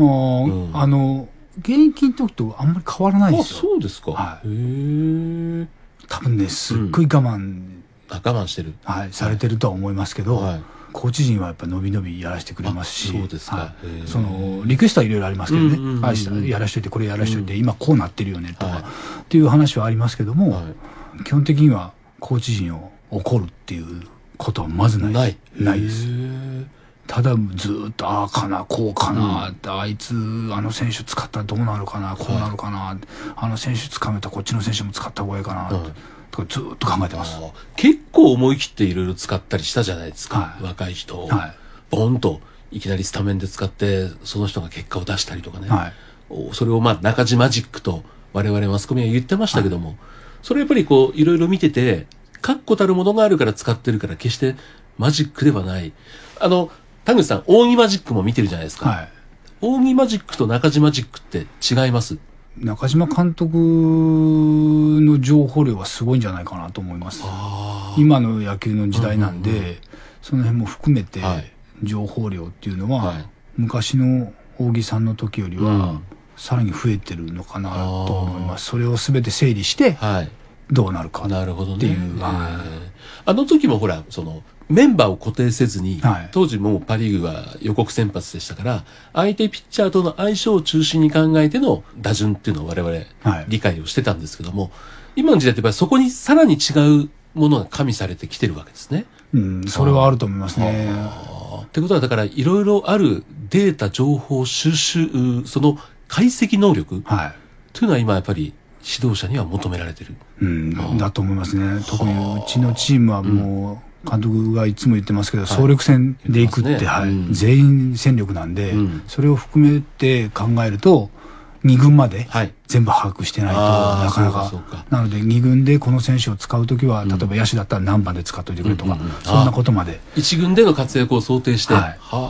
[SPEAKER 2] 役の時とあんまり変わらないですよ。
[SPEAKER 4] あ、そうですか。
[SPEAKER 2] はい、多分ね、すっごい我慢
[SPEAKER 4] してる。
[SPEAKER 2] はい、されてるとは思いますけど、はい、コーチ陣はやっぱ伸び伸びやらせてくれますし、
[SPEAKER 4] そうですか。はい、
[SPEAKER 2] そのリクエストはいろいろありますけどね、やらしといてこれやらしといて、今こうなってるよねとか、っていう話はありますけども、基本的にはコーチ陣を怒るっていうことはまずないです。ただずっとああかなこうかな、あいつあの選手使ったらどうなるかな、こうなるかな、あの選手使めたらこっちの選手も使った方がいいかな、とかずっと考えてます。
[SPEAKER 4] 結構思い切っていろいろ使ったりしたじゃないですか、若い人を、ボンといきなりスタメンで使ってその人が結果を出したりとかね、それをまあ中島マジックと我々マスコミは言ってましたけども、それやっぱりこういろいろ見てて確固たるものがあるから使ってるから決してマジックではない。田口さん、扇マジックも見てるじゃないですか。扇マジックと中島マジックって違います？
[SPEAKER 2] 中島監督の情報量はすごいんじゃないかなと思います。今の野球の時代なんで、その辺も含めて情報量っていうのは、昔の扇さんの時よりはさらに増えてるのかなと思います。それを全て整理してどうなるかっていう。
[SPEAKER 4] なるほどね。あの時もほらそのメンバーを固定せずに、当時もうパリーグは予告先発でしたから、相手ピッチャーとの相性を中心に考えての打順っていうのを我々理解をしてたんですけども、今の時代ってやっぱりそこにさらに違うものが加味されてきてるわけですね。
[SPEAKER 2] それはあると思いますね。
[SPEAKER 4] ってことはだからいろいろあるデータ情報収集、その解析能力というのは今やっぱり指導者には求められてる。
[SPEAKER 2] だと思いますね。特にうちのチームはもう、監督がいつも言ってますけど、総力戦でいくって、全員戦力なんで、それを含めて考えると、2軍まで全部把握してないとなかなか。なので2軍でこの選手を使うときは、例えば野手だったら何番で使っといてくれとか、そんなことまで。
[SPEAKER 4] 1軍での活躍を想定して、だ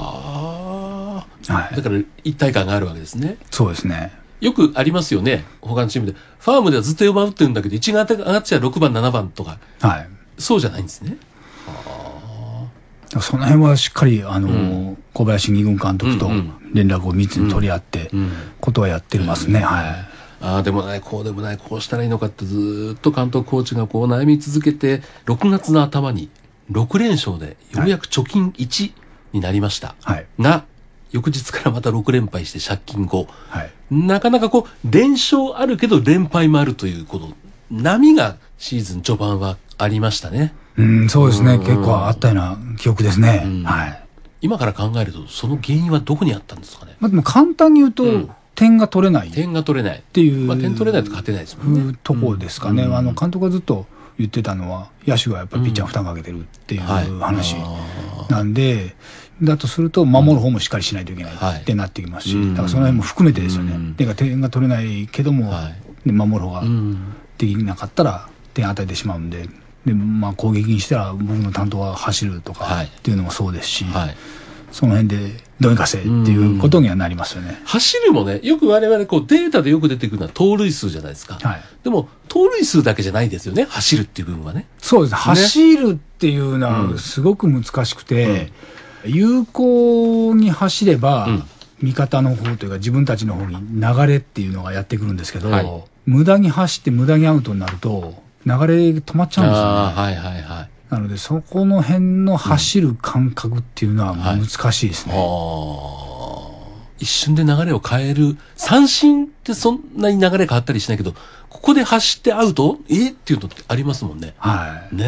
[SPEAKER 4] から一体感があるわけですね。
[SPEAKER 2] そうですね。
[SPEAKER 4] よくありますよね、他のチームで。ファームではずっと4番打ってるんだけど、1軍上がっちゃ6番、7番とか。そうじゃないんですね。
[SPEAKER 2] その辺はしっかり小林二軍監督と連絡を密に取り合ってことはやってますね。あ
[SPEAKER 4] あでもないこうでもないこうしたらいいのかってずっと監督コーチがこう悩み続けて、6月の頭に6連勝でようやく貯金1になりました、が翌日からまた6連敗して借金5、なかなかこう連勝あるけど連敗もあるというこの波がシーズン序盤はありましたね。
[SPEAKER 2] そうですね。結構あったような記憶ですね。
[SPEAKER 4] 今から考えるとその原因はどこにあったんですかね。
[SPEAKER 2] でも簡単に言うと、点が取れない。
[SPEAKER 4] 点が取れない。
[SPEAKER 2] っていう。
[SPEAKER 4] 点取れないと勝てないですもんね。
[SPEAKER 2] とこですかね。監督がずっと言ってたのは、野手がやっぱりピッチャー負担かけてるっていう話なんで、だとすると守る方もしっかりしないといけないってなってきますし、だからその辺も含めてですよね。点が取れないけども、守る方ができなかったら点与えてしまうんで。で攻撃にしたら僕の担当は走るとかっていうのもそうですし、その辺でどうにかせっていうことにはなりますよね。
[SPEAKER 4] 走るもね、よく我々こうデータでよく出てくるのは盗塁数じゃないですか。でも盗塁数だけじゃないですよね、走るっていう部分はね。
[SPEAKER 2] そうです。走るっていうのはすごく難しくて、有効に走れば、味方の方というか自分たちの方に流れっていうのがやってくるんですけど、無駄に走って無駄にアウトになると流れ止まっちゃうんですよね。なのでそこの辺の走る感覚っていうのは難しいですね。
[SPEAKER 4] 一瞬で流れを変える。三振ってそんなに流れ変わったりしないけど、ここで走ってアウトっていうのってありますもんね。ね。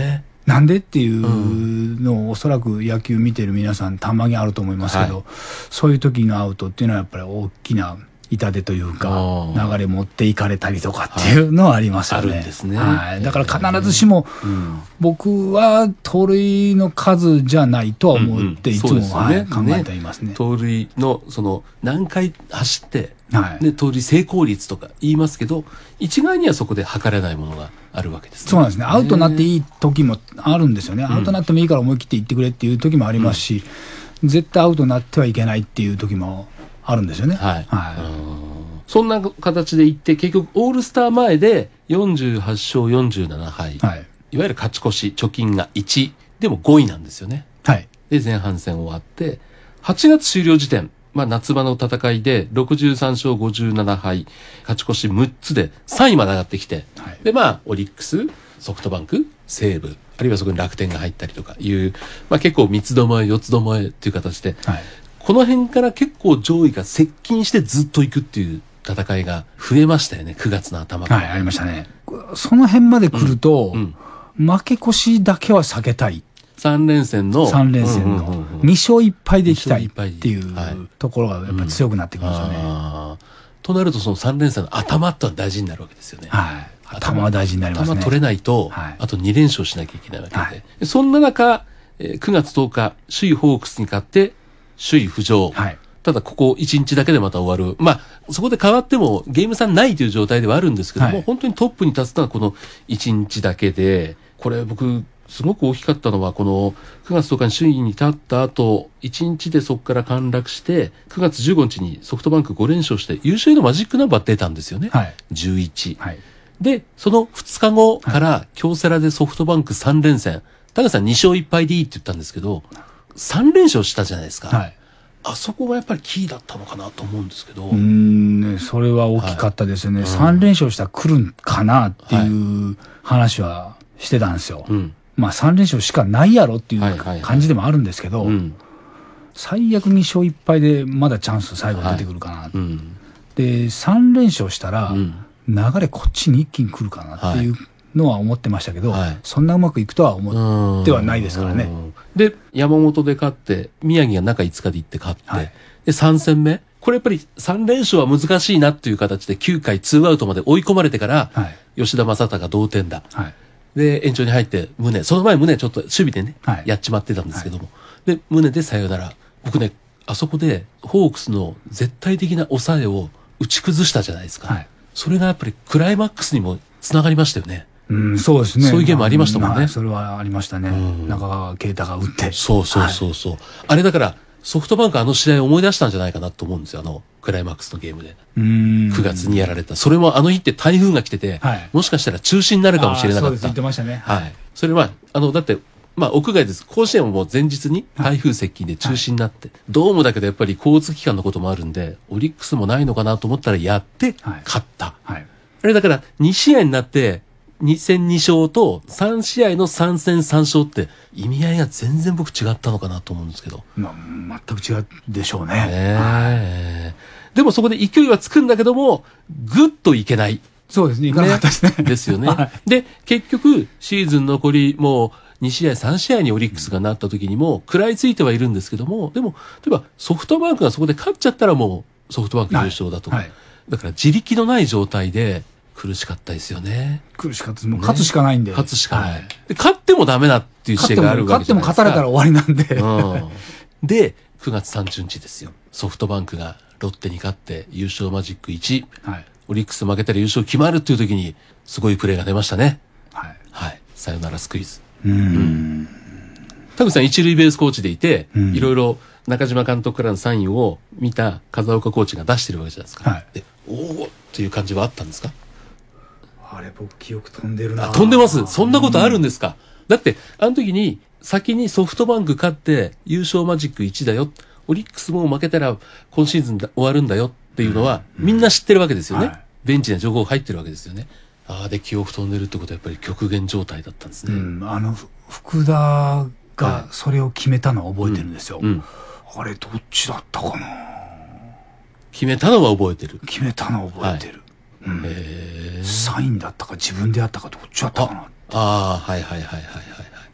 [SPEAKER 2] なんでっていうのをおそらく野球見てる皆さんたまにあると思いますけど、そういう時のアウトっていうのはやっぱり大きな痛手というか流れ持っていかれたりとかっていうのはありますよね。
[SPEAKER 4] あるんですね。
[SPEAKER 2] だから必ずしも僕は盗塁の数じゃないとは思っていつも考えていますね。
[SPEAKER 4] 盗塁のその何回走ってで盗塁成功率とか言いますけど、一概にはそこで測れないものがあるわけですね。
[SPEAKER 2] そうなんですね。アウトになっていい時もあるんですよね。アウトになってもいいから思い切っていってくれっていう時もありますし、絶対アウトになってはいけないっていう時もあるんですよね。
[SPEAKER 4] そんな形でいって結局オールスター前で48勝47敗、いわゆる勝ち越し貯金が1でも5位なんですよね。で前半戦終わって8月終了時点、夏場の戦いで63勝57敗勝ち越し6つで3位まで上がってきて、でオリックスソフトバンク西武あるいはそこに楽天が入ったりとかいう、結構三つどもえ四つどもえっていう形で、この辺から結構上位が接近してずっと行くっていう戦いが増えましたよね。9月の頭から。
[SPEAKER 2] ありましたね。その辺まで来ると、負け越しだけは避けたい。
[SPEAKER 4] 3連戦の
[SPEAKER 2] 2勝1敗でいきたいっていうところがやっぱり強くなってくるんですよね。
[SPEAKER 4] となるとその3連戦の頭ってのは大事になるわけですよね。
[SPEAKER 2] 頭は大事になりますね。
[SPEAKER 4] 頭取れないと、あと2連勝しなきゃいけないわけで。そんな中、9月10日、首位ホークスに勝って、首位浮上。ただここ1日だけでまた終わる。そこで変わってもゲーム差ないという状態ではあるんですけども、本当にトップに立つのはこの1日だけで、これ僕、すごく大きかったのは、この9月10日に首位に立った後、1日でそこから陥落して、9月15日にソフトバンク5連勝して、優勝へのマジックナンバー出たんですよね。11。で、その2日後から京セラでソフトバンク3連戦。高橋さん2勝1敗でいいって言ったんですけど、3連勝したじゃないですか。あそこがやっぱりキーだったのかなと思うんですけど。
[SPEAKER 2] それは大きかったですよね。3連勝したら来るんかなっていう話はしてたんですよ。3連勝しかないやろっていう感じでもあるんですけど、最悪2勝1敗でまだチャンス最後出てくるかな。で、3連勝したら、流れこっちに一気に来るかなっていうのは思ってましたけど、そんなうまくいくとは思ってはないですからね。
[SPEAKER 4] で、山本で勝って、宮城が中5日で行って勝って、で、3戦目。これやっぱり3連勝は難しいなっていう形で9回2アウトまで追い込まれてから、吉田正尚同点だ。で、延長に入って宗、その前宗ちょっと守備でね、やっちまってたんですけども。で、宗でサヨナラ。僕ね、あそこでホークスの絶対的な抑えを打ち崩したじゃないですか。それがやっぱりクライマックスにもつながりましたよね。
[SPEAKER 2] そうですね。
[SPEAKER 4] そういうゲームありましたもんね。
[SPEAKER 2] それはありましたね。中川圭太が打って。
[SPEAKER 4] そう。あれだから、ソフトバンクあの試合を思い出したんじゃないかなと思うんですよ。クライマックスのゲームで。9月にやられた。それもあの日って台風が来てて、もしかしたら中止になるかもしれなかった。そうです、
[SPEAKER 2] 言ってましたね。
[SPEAKER 4] それは、だって、屋外です。甲子園ももう前日に台風接近で中止になって、ドームだけどやっぱり交通機関のこともあるんで、オリックスもないのかなと思ったらやって、勝った。あれだから、2試合になって、2戦2勝と3試合の3戦3勝って意味合いが全然僕違ったのかなと思うんですけど。
[SPEAKER 2] 全く違うでしょうね。
[SPEAKER 4] でもそこで勢いはつくんだけども、ぐっといけない。
[SPEAKER 2] そうですね、いかなかったですね。
[SPEAKER 4] ですよね。で、結局、シーズン残りもう2試合3試合にオリックスがなった時にも食らいついてはいるんですけども、でも、例えばソフトバンクがそこで勝っちゃったらもうソフトバンク優勝だと。だから自力のない状態で、苦しかったですよね。
[SPEAKER 2] 苦しかったです。もう勝つしかないんで。
[SPEAKER 4] 勝つしかない。で勝ってもダメだっていう試合があるわけじゃないですか。
[SPEAKER 2] 勝っても勝たれたら終わりなん
[SPEAKER 4] で。で、9月30日ですよ。ソフトバンクがロッテに勝って優勝マジック1。オリックス負けたら優勝決まるっていう時に、すごいプレーが出ましたね。さよならスクイズ。田口さん一塁ベースコーチでいて、いろいろ中島監督からのサインを見た風岡コーチが出してるわけじゃないですか。で、おーっていう感じはあったんですか？
[SPEAKER 2] あれ、僕記憶飛んでるな。
[SPEAKER 4] 飛んでます。そんなことあるんですか？だって、あの時に、先にソフトバンク勝って優勝マジック1だよ。オリックスも負けたら今シーズン終わるんだよっていうのは、みんな知ってるわけですよね。ベンチに情報入ってるわけですよね。で、記憶飛んでるってことはやっぱり極限状態だったんですね。
[SPEAKER 2] 福田がそれを決めたのを覚えてるんですよ。あれ、どっちだったかな。
[SPEAKER 4] 決めたのは覚えてる。
[SPEAKER 2] 決めたのは覚えてる。サインだったか自分でやったかどっちだったかな。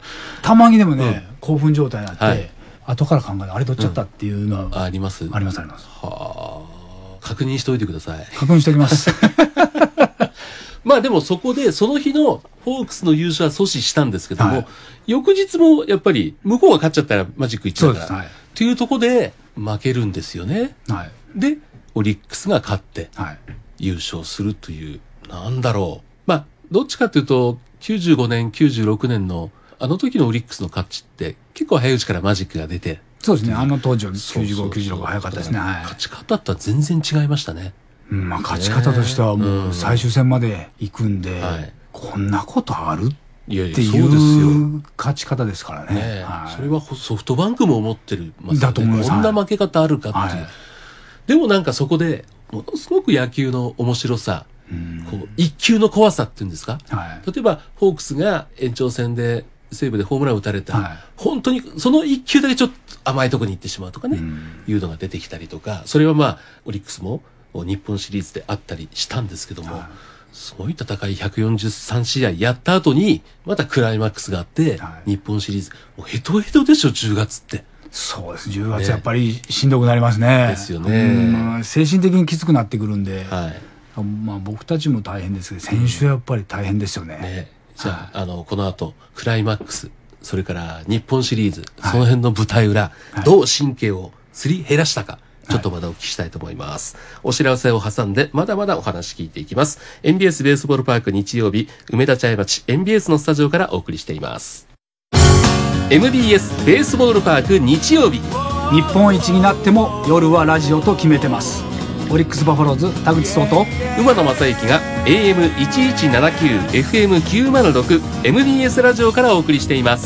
[SPEAKER 2] たまにでもね、興奮状態になって、後から考えて、あれどっちだったっていうのは、
[SPEAKER 4] あります。
[SPEAKER 2] あります、あります。
[SPEAKER 4] はあ。確認しておいてください。
[SPEAKER 2] 確認しておきます。
[SPEAKER 4] まあでもそこで、その日のホークスの優勝は阻止したんですけども、翌日もやっぱり、向こうが勝っちゃったらマジック1だから、っていうところで負けるんですよね。で、オリックスが勝って、優勝するという、なんだろう。まあ、どっちかというと、95年、96年の、あの時のオリックスの勝ちって、結構早いうちからマジックが出て。
[SPEAKER 2] そうですね。あの当時は95、96が早かったですね。
[SPEAKER 4] 勝ち方とは全然違いましたね。
[SPEAKER 2] まあ、勝ち方としてはもう最終戦まで行くんで、こんなことあるっていう勝ち方ですからね。
[SPEAKER 4] それはソフトバンクも思ってる。
[SPEAKER 2] だと思います。
[SPEAKER 4] こんな負け方あるかっていう。でもなんかそこで、ものすごく野球の面白さ、こう一球の怖さっていうんですか、例えばホークスが延長戦で西武でホームランを打たれた、本当にその一球だけちょっと甘いところに行ってしまうとかね、いうのが出てきたりとか、それはまあオリックスも日本シリーズであったりしたんですけども、すごい戦い143試合やった後にまたクライマックスがあって、日本シリーズもうヘトヘトでしょ10月って。
[SPEAKER 2] そうです。10月やっぱりしんどくなりますね。
[SPEAKER 4] ですよね。
[SPEAKER 2] 精神的にきつくなってくるんで、まあ僕たちも大変ですけど、選手はやっぱり大変ですよね。
[SPEAKER 4] じゃあ、この後、クライマックス、それから日本シリーズ、その辺の舞台裏、どう神経をすり減らしたか、ちょっとまだお聞きしたいと思います。お知らせを挟んで、まだまだお話聞いていきます。NBS ベースボールパーク日曜日、梅田茶屋町 NBS のスタジオからお送りしています。MBS ベースボールパーク日曜日。
[SPEAKER 2] 日本一になっても夜はラジオと決めてます。オリックスバファローズ田口壮と
[SPEAKER 4] 馬野正幸が AM1179 FM906 MBS ラジオからお送りしています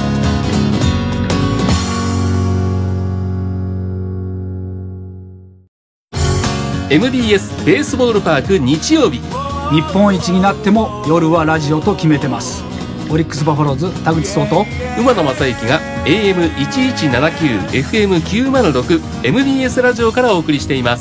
[SPEAKER 4] 。MBS ベースボールパーク日曜日。
[SPEAKER 2] 日本一になっても夜はラジオと決めてます。オリックスバファローズ田口壮と
[SPEAKER 4] 馬野正幸が AM1179 FM906 MBS ラジオからお送りしています。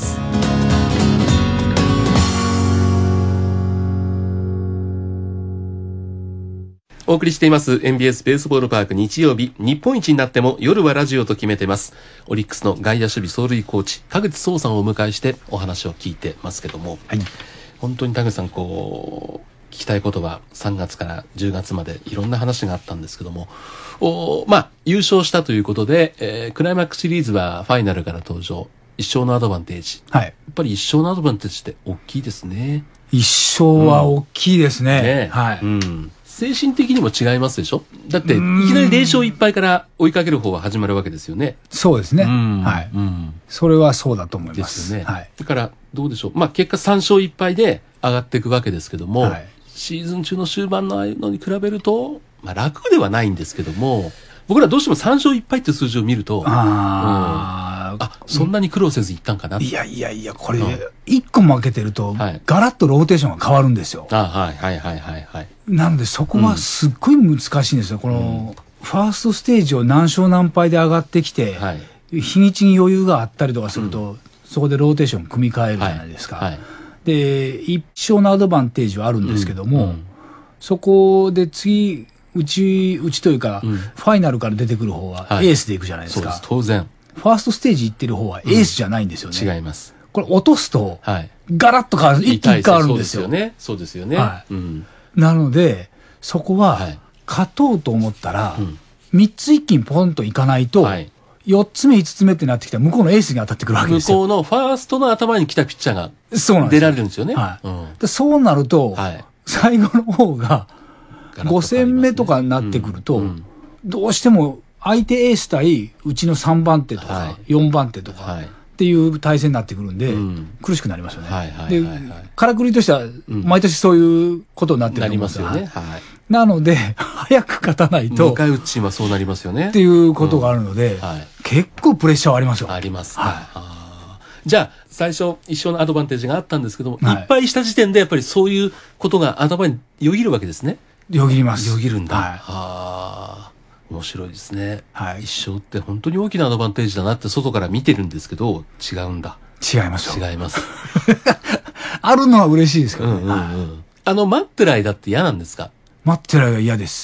[SPEAKER 4] お送りしています NBS ベースボールパーク日曜日、日本一になっても夜はラジオと決めてます。オリックスの外野守備走塁コーチ田口壮さんをお迎えしてお話を聞いてますけども、本当に田口さん、こう聞きたいことは3月から10月までいろんな話があったんですけども、まあ優勝したということで、クライマックスシリーズはファイナルから登場、1勝のアドバンテージ、やっぱり1勝のアドバンテージって大きいですね。
[SPEAKER 2] 1勝は大きいですね。
[SPEAKER 4] 精神的にも違いますでしょ。だっていきなり0勝1敗から追いかける方は始まるわけですよね。
[SPEAKER 2] そうですね。それはそうだと思います。
[SPEAKER 4] ですよね。だからどうでしょう。まあ結果3勝1敗で上がっていくわけですけども、シーズン中の終盤のああいうのに比べると、まあ楽ではないんですけども、僕らどうしても3勝1敗って数字を見ると、そんなに苦労せずいったんかな。
[SPEAKER 2] いや、これ、1個負けてると、ガラッとローテーションが変わるんですよ。なので、そこはすっごい難しいんですよ。この、ファーストステージを何勝何敗で上がってきて、日にちに余裕があったりとかすると、そこでローテーション組み替えるじゃないですか。で、1勝のアドバンテージはあるんですけども、そこで次、うちというか、ファイナルから出てくる方はエースでいくじゃないですか。
[SPEAKER 4] 当然。
[SPEAKER 2] ファーストステージ行ってる方はエースじゃないんですよね。
[SPEAKER 4] 違います。
[SPEAKER 2] これ落とすと、ガラッと変わる、一気に変わるんですよ。
[SPEAKER 4] そうですよね。
[SPEAKER 2] なので、そこは、勝とうと思ったら、3つ一気にポンといかないと、4つ目、5つ目ってなってきたら、向こうのエースに当たってくるわけですよ。
[SPEAKER 4] 向こうのファーストの頭に来たピッチャーが出られるんですよね。
[SPEAKER 2] そうなると、最後の方が、5戦目とかになってくると、どうしても相手エース対うちの3番手とか4番手とかっていう対戦になってくるんで、苦しくなりますよね。で、からくりとしては毎年そういうことになってると思いますよね。なので、早く勝たないと。
[SPEAKER 4] 迎え撃ちはそうなりますよね。
[SPEAKER 2] っていうことがあるので、結構プレッシャーはありますよ。
[SPEAKER 4] あります。じゃあ、最初、一勝のアドバンテージがあったんですけども、いっぱいした時点でやっぱりそういうことが頭によぎるわけですね。
[SPEAKER 2] よぎります。
[SPEAKER 4] よぎるんだ。面白いですね。一勝って本当に大きなアドバンテージだなって外から見てるんですけど、違うんだ。
[SPEAKER 2] 違いますよ。
[SPEAKER 4] 違います。
[SPEAKER 2] あるのは嬉しいですけどね。
[SPEAKER 4] 待ってる間って嫌なんですか？
[SPEAKER 2] 待ってる間嫌です。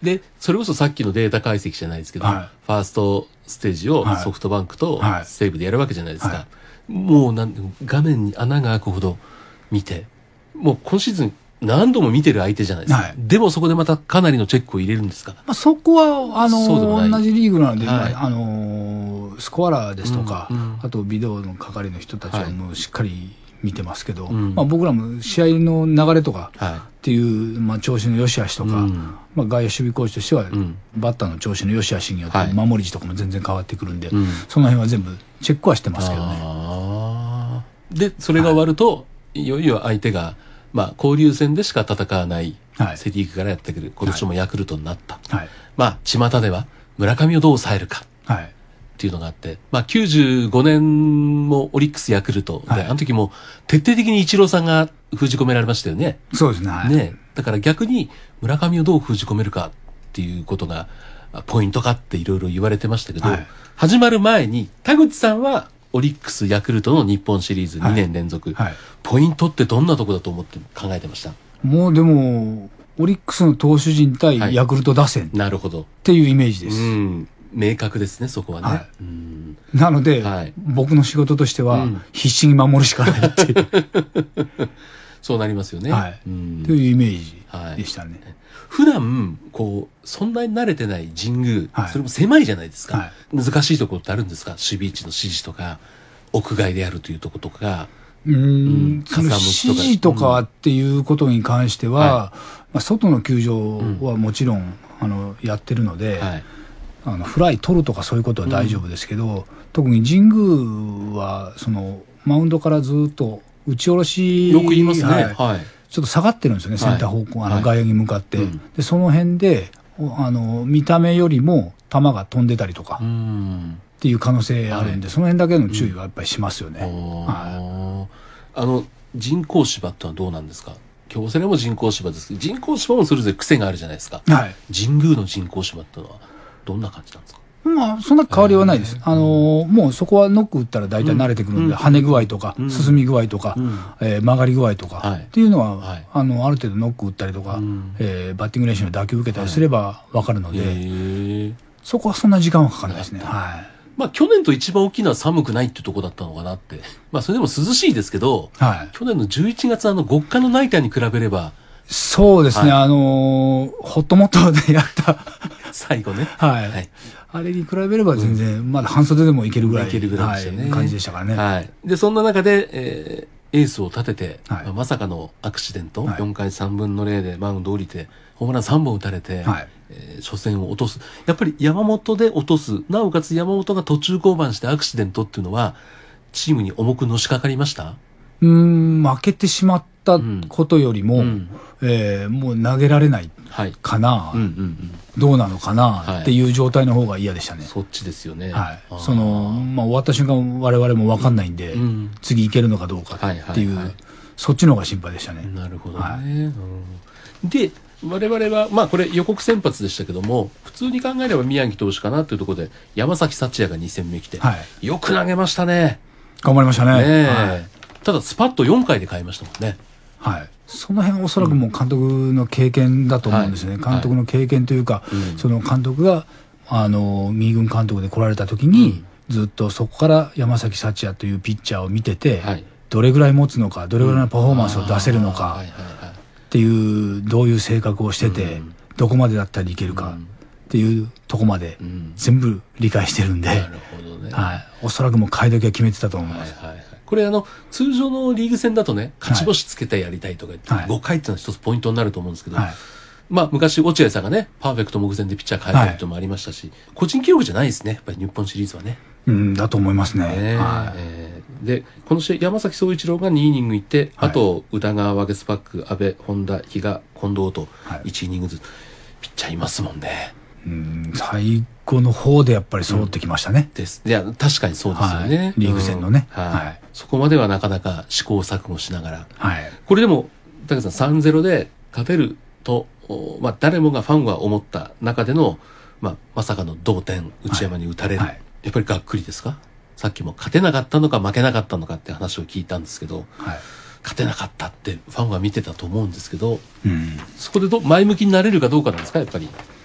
[SPEAKER 4] で、それこそさっきのデータ解析じゃないですけど、
[SPEAKER 2] はい
[SPEAKER 4] ファーストステージをソフトバンクと
[SPEAKER 2] はい
[SPEAKER 4] 西武でやるわけじゃないですか。
[SPEAKER 2] は
[SPEAKER 4] もう画面に穴が開くほど見て、もう今シーズン何度も見てる相手じゃないですか。
[SPEAKER 2] はい
[SPEAKER 4] でもそこでまたかなりのチェックを入れるんですか。
[SPEAKER 2] まあ、そこは、
[SPEAKER 4] そうでもない
[SPEAKER 2] 同じリーグなので、
[SPEAKER 4] はい
[SPEAKER 2] まあスコアラーですとか、
[SPEAKER 4] うんうん
[SPEAKER 2] あとビデオの係の人たちはもうしっかり見てますけど、
[SPEAKER 4] うん
[SPEAKER 2] まあ、僕らも試合の流れとか
[SPEAKER 4] は
[SPEAKER 2] っていう、まあ、調子の良し悪しとか、
[SPEAKER 4] うん
[SPEAKER 2] まあ、外野守備コーチとしては、
[SPEAKER 4] ん
[SPEAKER 2] バッターの調子の良し悪しによって
[SPEAKER 4] はい
[SPEAKER 2] 守り位置とかも全然変わってくるんで、
[SPEAKER 4] うん
[SPEAKER 2] その辺は全部チェックはしてますけどね。
[SPEAKER 4] あーで、それが終わると、いよいよ相手が、まあ、交流戦でしか戦わない、
[SPEAKER 2] はい
[SPEAKER 4] セ・リーグからやってくる、今年もヤクルトになった。
[SPEAKER 2] はい
[SPEAKER 4] まあ、巷では、村上をどう抑えるか
[SPEAKER 2] はい
[SPEAKER 4] っていうのがあって、まあ、95年もオリックスヤクルトで、
[SPEAKER 2] はい
[SPEAKER 4] あの時も徹底的にイチローさんが封じ込められましたよね。
[SPEAKER 2] そうですね。はい
[SPEAKER 4] ね。だから逆に村上をどう封じ込めるかっていうことがポイントかっていろいろ言われてましたけど、
[SPEAKER 2] はい
[SPEAKER 4] 始まる前に田口さんはオリックスヤクルトの日本シリーズ2年連続、
[SPEAKER 2] はい
[SPEAKER 4] ポイントってどんなとこだと思って考えてました？
[SPEAKER 2] もうでも、オリックスの投手陣対ヤクルト打線っ
[SPEAKER 4] なるほど。
[SPEAKER 2] ていうイメージです。
[SPEAKER 4] うん。明確ですね、そこはね。
[SPEAKER 2] はい
[SPEAKER 4] うん
[SPEAKER 2] なので、
[SPEAKER 4] はい
[SPEAKER 2] 僕の仕事としては、
[SPEAKER 4] うん
[SPEAKER 2] 必死に守るしかないっていう、
[SPEAKER 4] そうなりますよね。
[SPEAKER 2] はい
[SPEAKER 4] うん
[SPEAKER 2] というイメージでしたね。
[SPEAKER 4] 普段、こう、そんなに慣れてない神宮、
[SPEAKER 2] はい
[SPEAKER 4] それも狭いじゃないですか。
[SPEAKER 2] はい
[SPEAKER 4] 難しいところってあるんですか？守備位置の指示とか、屋外でやるというところとか。
[SPEAKER 2] その指
[SPEAKER 4] 風向きとか
[SPEAKER 2] 示とかっていうことに関しては、
[SPEAKER 4] は
[SPEAKER 2] まあ、外の球場はもちろん、やってるので、
[SPEAKER 4] はい。
[SPEAKER 2] フライ取るとかそういうことは大丈夫ですけど、特に神宮はそのマウンドからずっと打ち下ろし、
[SPEAKER 4] よく言いますね。
[SPEAKER 2] はい
[SPEAKER 4] はい。
[SPEAKER 2] ちょっと下がってるんですよね、センター方向、
[SPEAKER 4] はい
[SPEAKER 2] 外野に向かって、
[SPEAKER 4] うん
[SPEAKER 2] でその辺で見た目よりも球が飛んでたりとかっていう可能性あるんで、
[SPEAKER 4] はい
[SPEAKER 2] その辺だけの注意はやっぱりしますよね。
[SPEAKER 4] は人工芝ってのはどうなんですか？京セラも人工芝ですけど、人工芝もそれぞれ癖があるじゃないですか。
[SPEAKER 2] はい
[SPEAKER 4] 神宮の人工芝ってのはどんな感じなんですか？
[SPEAKER 2] まあ、そんな変わりはないです。もうそこはノック打ったら大体慣れてくるんで、跳ね具合とか、進み具合とか、曲がり具合とか、
[SPEAKER 4] はい
[SPEAKER 2] っていうのは、
[SPEAKER 4] はい
[SPEAKER 2] ある程度ノック打ったりとか、バッティング練習の打球受けたりすれば分かるので、
[SPEAKER 4] へー
[SPEAKER 2] そこはそんな時間はかからないですね。はい。
[SPEAKER 4] まあ去年と一番大きいのは寒くないっていうところだったのかなって。まあそれでも涼しいですけど、
[SPEAKER 2] はい。
[SPEAKER 4] 去年の11月極寒のナイターに比べれば、
[SPEAKER 2] そうですね、ホットモットでやった、
[SPEAKER 4] 最後ね。
[SPEAKER 2] はい。
[SPEAKER 4] はい
[SPEAKER 2] あれに比べれば全然、まだ半袖でもいけるぐらい、
[SPEAKER 4] いけるぐらいでしたね。
[SPEAKER 2] はい感じでしたからね。
[SPEAKER 4] はい。で、そんな中で、エースを立てて、
[SPEAKER 2] はい
[SPEAKER 4] まさかのアクシデント、
[SPEAKER 2] はい
[SPEAKER 4] 4回3分の0でマウンド降りて、ホームラン3本打たれて、
[SPEAKER 2] はい
[SPEAKER 4] 初戦を落とす。やっぱり山本で落とす。なおかつ山本が途中降板してアクシデントっていうのは、チームに重くのしかかりました？
[SPEAKER 2] 負けてしまったことよりも、
[SPEAKER 4] うん
[SPEAKER 2] もう投げられない
[SPEAKER 4] はい。
[SPEAKER 2] かな、
[SPEAKER 4] うんうんうん。
[SPEAKER 2] どうなのかなっていう状態の方が嫌でしたね。
[SPEAKER 4] そっちですよね。
[SPEAKER 2] はい
[SPEAKER 4] あー。
[SPEAKER 2] 終わった瞬間我々も分かんないんで、
[SPEAKER 4] うん
[SPEAKER 2] 次行けるのかどうかっていう、
[SPEAKER 4] はいはいはい
[SPEAKER 2] そっちの方が心配でしたね。
[SPEAKER 4] なるほどね。
[SPEAKER 2] はい
[SPEAKER 4] うんで、我々は、まあこれ予告先発でしたけども、普通に考えれば宮城投手かなというところで、山崎幸也が2戦目来て、
[SPEAKER 2] は
[SPEAKER 4] よく投げましたね。
[SPEAKER 2] 頑張りましたね。
[SPEAKER 4] ねえ
[SPEAKER 2] はい。
[SPEAKER 4] ただ、スパッと4回で変えましたもんね。
[SPEAKER 2] はい。その辺はおそらくもう監督の経験だと思うんですね。
[SPEAKER 4] はい
[SPEAKER 2] 監督の経験というか、
[SPEAKER 4] うん
[SPEAKER 2] その監督が、右軍監督で来られた時に、ずっとそこから山崎幸也というピッチャーを見てて、
[SPEAKER 4] はい
[SPEAKER 2] どれぐらい持つのか、どれぐらいのパフォーマンスを出せるのか
[SPEAKER 4] あーはいはいはい
[SPEAKER 2] っていう、どういう性格をしてて、
[SPEAKER 4] うん
[SPEAKER 2] どこまでだったらいけるかっていうとこまで
[SPEAKER 4] うん
[SPEAKER 2] 全部理解してるんで、
[SPEAKER 4] なるほどね。
[SPEAKER 2] はい。おそらくもう買い時は決めてたと思います。
[SPEAKER 4] はいはいはい。これ通常のリーグ戦だとね、勝ち星つけてやりたいとか言って、
[SPEAKER 2] はい
[SPEAKER 4] 5回っていうのは一つポイントになると思うんですけど、
[SPEAKER 2] はい。
[SPEAKER 4] まあ昔落合さんがね、パーフェクト目前でピッチャー変えたりともありましたし、個人記録じゃないですね、やっぱり日本シリーズはね。
[SPEAKER 2] うん、だと思いますね。
[SPEAKER 4] ね
[SPEAKER 2] はい。
[SPEAKER 4] で、この試合、山崎総一郎が2イニングいって、
[SPEAKER 2] はい
[SPEAKER 4] あと、宇田川、ワゲスパック、阿部、本田、比嘉、近藤と
[SPEAKER 2] はい
[SPEAKER 4] 1イニングずつ、ピッチャーいますもんね。
[SPEAKER 2] 最後の方でやっぱり揃ってきましたね。
[SPEAKER 4] です。いや、確かにそうですよね。
[SPEAKER 2] はいリーグ戦のね
[SPEAKER 4] うんはい
[SPEAKER 2] はい
[SPEAKER 4] そこまではなかなか試行錯誤しながら。
[SPEAKER 2] はい。
[SPEAKER 4] これでも、高橋さん3-0で勝てると、まあ、誰もがファンは思った中での、まあ、まさかの同点、内山に打たれる。
[SPEAKER 2] はいはい
[SPEAKER 4] やっぱりがっくりですか？さっきも勝てなかったのか負けなかったのかって話を聞いたんですけど、
[SPEAKER 2] はい。
[SPEAKER 4] 勝てなかったってファンは見てたと思うんですけど、
[SPEAKER 2] うん。
[SPEAKER 4] そこで前向きになれるかどうかなんですか、やっぱり。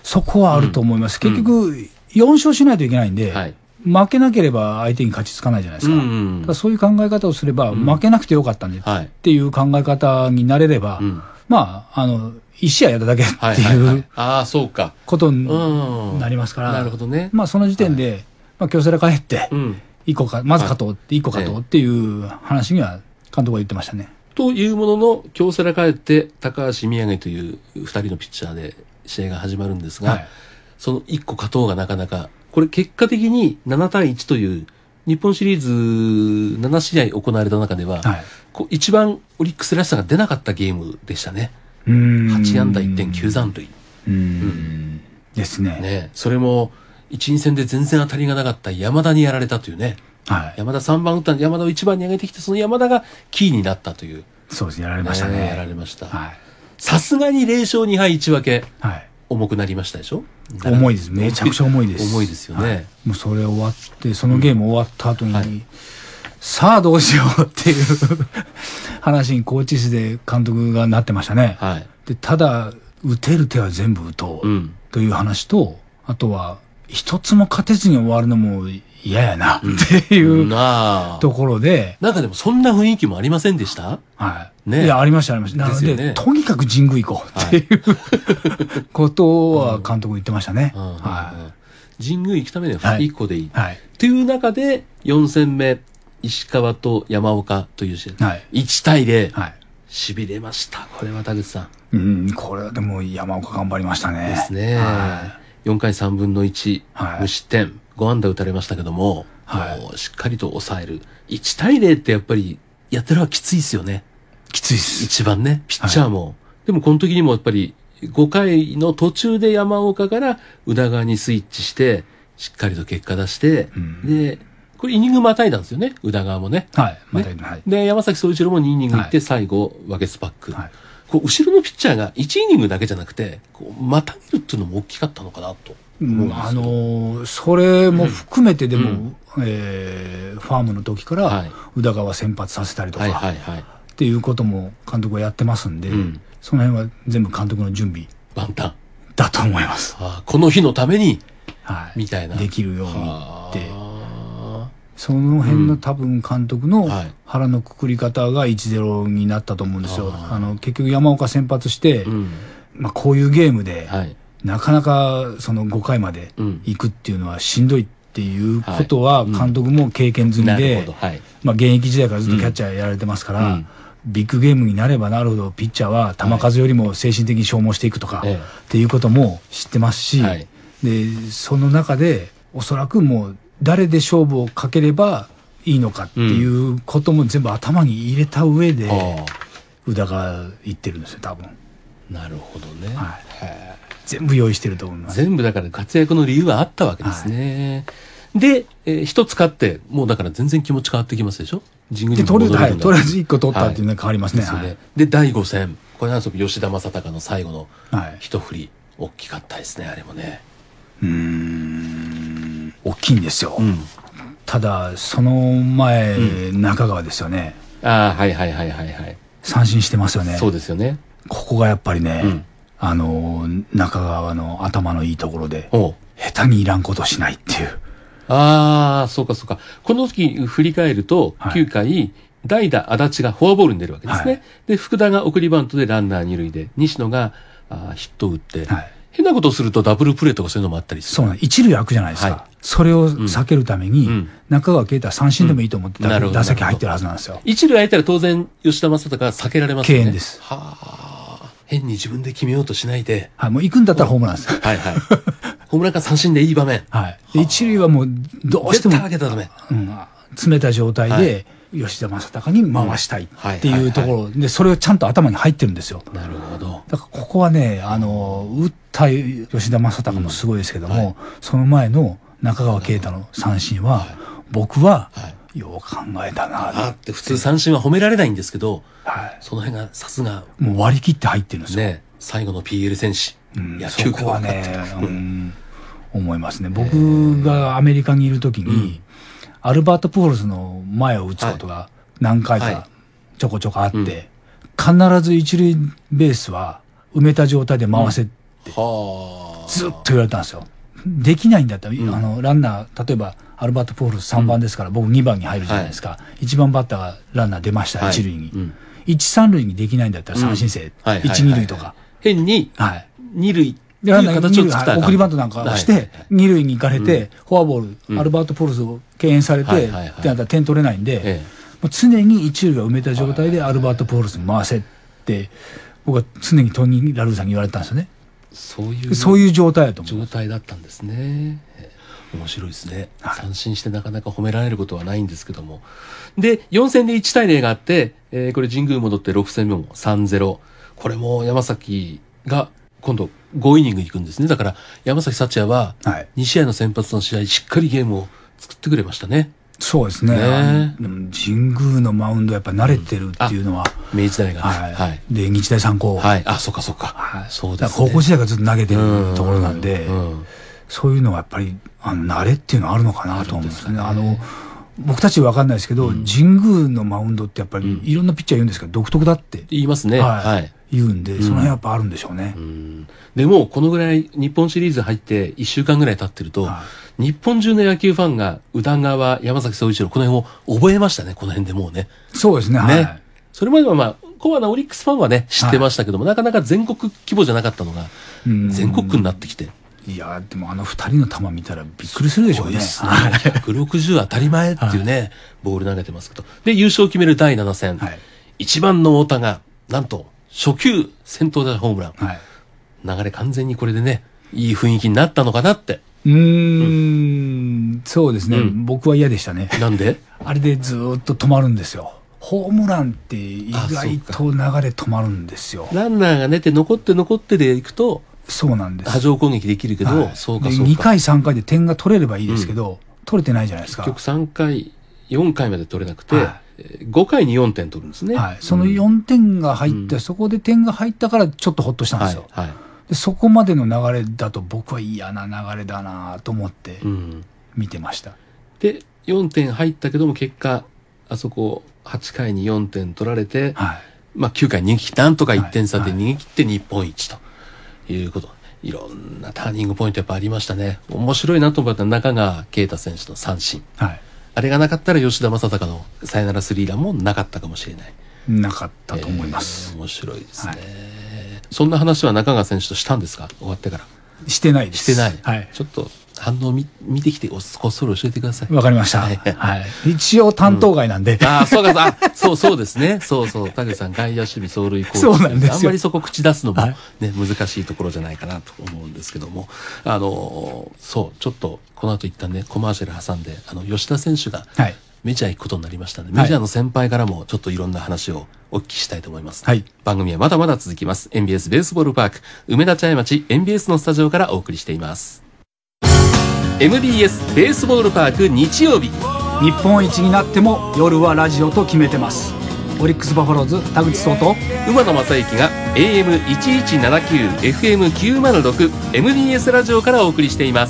[SPEAKER 2] そこはあると思います。結局、4勝しないといけないんで、
[SPEAKER 4] はい。
[SPEAKER 2] 負けなければ相手に勝ちつかないじゃないですか。だからそういう考え方をすれば、負けなくてよかったね
[SPEAKER 4] はい。
[SPEAKER 2] っていう考え方になれれば、まあ、1試合やっただけっていう
[SPEAKER 4] ああ、そうか。
[SPEAKER 2] ことになりますから、
[SPEAKER 4] なるほどね。
[SPEAKER 2] まあその時点で、まあ京セラ帰って、一個か、まず勝とうって、一個勝とうっていう話には監督は言ってましたね。
[SPEAKER 4] というものの、京セラ帰って、高橋宮城という2人のピッチャーで試合が始まるんですが、その1個勝とうがなかなか、これ結果的に7対1という日本シリーズ7試合行われた中では、こう一番オリックスらしさが出なかったゲームでしたね。8安打1点9残塁。
[SPEAKER 2] ですね。
[SPEAKER 4] ね、それも1、2戦で全然当たりがなかった山田にやられたというね。山田3番打ったんで山田を1番に上げてきて、その山田がキーになったという。
[SPEAKER 2] そうですね、やられましたね。
[SPEAKER 4] やられました。さすがに0勝2敗1分け。重くなりましたでしょ。
[SPEAKER 2] 重いです。めちゃくちゃ重いです。
[SPEAKER 4] 重いですよね。
[SPEAKER 2] もうそれ終わって、そのゲーム終わった後に、さあどうしようっていう話にコーチ室で監督がなってましたね。で、ただ、打てる手は全部打とうという話と、あとは、一つも勝てずに終わるのも嫌やなっていうところで。
[SPEAKER 4] なんかでもそんな雰囲気もありませんでした？
[SPEAKER 2] ね。いや、ありました、ありました。なので、とにかく神宮行こうっていうことは監督言ってましたね。
[SPEAKER 4] 神宮行くためには1個でいい。という中で、4戦目、石川と山岡という試合。1対0。痺れました。これは田口さ
[SPEAKER 2] ん。これはでも山岡頑張りましたね。
[SPEAKER 4] ですね。4回3分の1、無失点、5安打打たれましたけども、しっかりと抑える。1対0ってやっぱり、やってるのはきついですよね。
[SPEAKER 2] きついです。
[SPEAKER 4] 一番ね、ピッチャーも。でもこの時にもやっぱり、5回の途中で山岡から宇田川にスイッチして、しっかりと結果出して、で、これイニングまたいだんですよね、宇田川もね。
[SPEAKER 2] またいだ。
[SPEAKER 4] で、山崎総一郎も2イニング行って、最後、ワゲスパック。こう後ろのピッチャーが1イニングだけじゃなくて、こうまたげるっていうのも大きかったのかなと思うんですよ。
[SPEAKER 2] それも含めてでも、ファームの時から宇田川先発させたりとかっていうことも監督はやってますんで、その辺は全部監督の準備
[SPEAKER 4] 万端
[SPEAKER 2] だと思います。
[SPEAKER 4] この日のためにみたいな
[SPEAKER 2] できるようにって。その辺の多分監督の腹のくくり方が 1-0 になったと思うんですよ。結局山岡先発して、まあこういうゲームで、なかなかその5回まで行くっていうのはしんどいっていうことは監督も経験済みで、まあ現役時代からずっとキャッチャーやられてますから、ビッグゲームになればなるほどピッチャーは球数よりも精神的に消耗していくとかっていうことも知ってますし、で、その中でおそらくもう誰で勝負をかければいいのかっていうことも全部頭に入れた上で、宇田が言ってるんですよ、多分。
[SPEAKER 4] なるほどね。
[SPEAKER 2] 全部用意してると思います。
[SPEAKER 4] 全部だから活躍の理由はあったわけですね。で、一つ勝って、もうだから全然気持ち変わってきますでしょ？神宮に戻るんだ。
[SPEAKER 2] とりあえず1個取ったっていうのが変わりますね。
[SPEAKER 4] で、第5戦。これは吉田正尚の最後の一振り、大きかったですね、あれもね。
[SPEAKER 2] 大きいんですよ。ただ、その前、中川ですよね。三振してますよね。
[SPEAKER 4] そうですよね。
[SPEAKER 2] ここがやっぱりね、中川の頭のいいところで、下手にいらんことしないっていう。
[SPEAKER 4] そうかそうか。この時振り返ると、9回、代打足立がフォアボールに出るわけですね。で、福田が送りバントでランナー2塁で、西野がヒットを打って、変なことをするとダブルプレーとかそういうのもあったりする。
[SPEAKER 2] そうなん、一塁空くじゃないですか。それを避けるために、中川圭太は三振でもいいと思って打席入ってるはずなんですよ。
[SPEAKER 4] 一塁空いたら当然吉田正尚が避けられますよね。
[SPEAKER 2] 敬遠です。
[SPEAKER 4] 変に自分で決めようとしないで。
[SPEAKER 2] もう行くんだったらホームランです。
[SPEAKER 4] ホームランか三振でいい場面。
[SPEAKER 2] 一塁はもうどうしても
[SPEAKER 4] 絶対上げたらダメ。
[SPEAKER 2] 詰めた状態で吉田正尚に回したいっていうところで、それをちゃんと頭に入ってるんですよ。
[SPEAKER 4] なるほど。
[SPEAKER 2] だからここはね、打った吉田正尚もすごいですけども、その前の中川圭太の三振は、僕は、よう考えたな
[SPEAKER 4] って。普通三振は褒められないんですけど、その辺がさすが。
[SPEAKER 2] もう割り切って入ってるんですよ。
[SPEAKER 4] ね、最後の PL 戦士。
[SPEAKER 2] そこはね、思いますね。僕がアメリカにいるときに、アルバート・プホルスの前を打つことが何回かちょこちょこあって、必ず一塁ベースは埋めた状態で回せってずっと言われたんですよ。できないんだったら、ランナー、例えばアルバート・ポールス3番ですから、僕2番に入るじゃないですか。1番バッターがランナー出ました、1塁に。1、3塁にできないんだったら三振制、1、2塁とか。
[SPEAKER 4] 変に、2塁っていう
[SPEAKER 2] ランナー
[SPEAKER 4] 形を作ったら
[SPEAKER 2] 送りバントなんかをして、2塁に行かれて、フォアボール、アルバート・ポールスを敬遠されて、ってなったら点取れないんで、もう常に1塁が埋めた状態でアルバート・ポールスに回せって、僕は常にトニー・ラルーさんに言われたんですよね。そういう状態だと思う。
[SPEAKER 4] 状態だったんですね。面白いですね。三振してなかなか褒められることはないんですけども。で、4戦で1対0があって、これ神宮戻って6戦目も 3-0。これも山崎が今度5イニング行くんですね。だから山崎福也は2試合の先発の試合しっかりゲームを作ってくれましたね。
[SPEAKER 2] そうですね。神宮のマウンドやっぱ慣れてるっていうのは。
[SPEAKER 4] 明治大学。
[SPEAKER 2] で、日大三高。
[SPEAKER 4] そうかそうか。そう
[SPEAKER 2] ですね。高校時代からずっと投げてるところなんで、そういうのはやっぱり、慣れっていうのはあるのかなと思うんですね。僕たちは分かんないですけど、神宮のマウンドってやっぱりいろんなピッチャー言うんですけど、独特だって
[SPEAKER 4] 言いますね。
[SPEAKER 2] 言うんで、その辺やっぱあるんでしょうね。
[SPEAKER 4] でも、このぐらい日本シリーズ入って1週間ぐらい経ってると、日本中の野球ファンが宇田川、山崎総一郎、この辺を覚えましたね、この辺でもうね。
[SPEAKER 2] そうですね。
[SPEAKER 4] それまではコアなオリックスファンはね、知ってましたけども、なかなか全国規模じゃなかったのが、全国区になってきて。
[SPEAKER 2] いやでも2人の球見たらびっくりするでしょうね。
[SPEAKER 4] 160当たり前っていうね、ボール投げてますけど。で、優勝を決める第7戦。1番の太田が、なんと、初球先頭打者ホームラン。流れ完全にこれでね、いい雰囲気になったのかなって。
[SPEAKER 2] そうですね。僕は嫌でしたね。
[SPEAKER 4] なんで？
[SPEAKER 2] あれでずっと止まるんですよ。ホームランって意外と流れ止まるんですよ。
[SPEAKER 4] ランナーが出て残ってでいくと、
[SPEAKER 2] そうなんです。
[SPEAKER 4] 波状攻撃できるけど、そうか。
[SPEAKER 2] 2回3回で点が取れればいいですけど、取れてないじゃないですか。
[SPEAKER 4] 結局3回、4回まで取れなくて、5回に4点取るんですね。
[SPEAKER 2] その4点が入って、そこで点が入ったからちょっとほっとしたんですよ。でそこまでの流れだと僕は嫌な流れだなと思って見てました。
[SPEAKER 4] で、4点入ったけども結果、あそこ8回に4点取られて、9回逃げ切って、なんとか1点差で逃げ切って日本一と。いうこと。いろんなターニングポイントやっぱありましたね。面白いなと思った中川圭太選手の三振。あれがなかったら吉田正尚のサヨナラスリーランもなかったかもしれない。
[SPEAKER 2] なかったと思います。
[SPEAKER 4] 面白いですね。そんな話は中川選手としたんですか？終わってから。
[SPEAKER 2] してないです。
[SPEAKER 4] してない。ちょっと反応見てきてこっそり教えてください。
[SPEAKER 2] わかりました。一応担当外なんで。
[SPEAKER 4] そうか、そうですね。田口さん外野守備走塁コーチ。
[SPEAKER 2] そうなんですよ。
[SPEAKER 4] あんまりそこ口出すのもね、難しいところじゃないかなと思うんですけども、ちょっとこの後一旦ね、コマーシャル挟んで、吉田選手がメジャー行くことになりましたので、メジャーの先輩からもちょっといろんな話をお聞きしたいと思います。番組はまだまだ続きます。NBS ベースボールパーク、梅田茶屋町 NBS のスタジオからお送りしています。MBS ベースボールパーク日曜日。
[SPEAKER 2] 日本一になっても夜はラジオと決めてます。オリックスバファローズ田口壮と
[SPEAKER 4] 馬野正幸が AM1179 FM906 MBS ラジオからお送りしています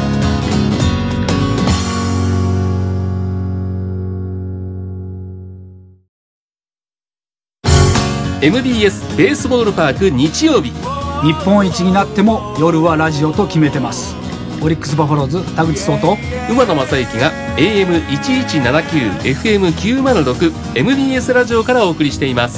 [SPEAKER 4] 。MBS ベースボールパーク日曜日。
[SPEAKER 2] 日本一になっても夜はラジオと決めてます。オリックスバファローズ田口壮と
[SPEAKER 4] 馬野正幸が AM1179 FM906 MBS ラジオからお送りしています。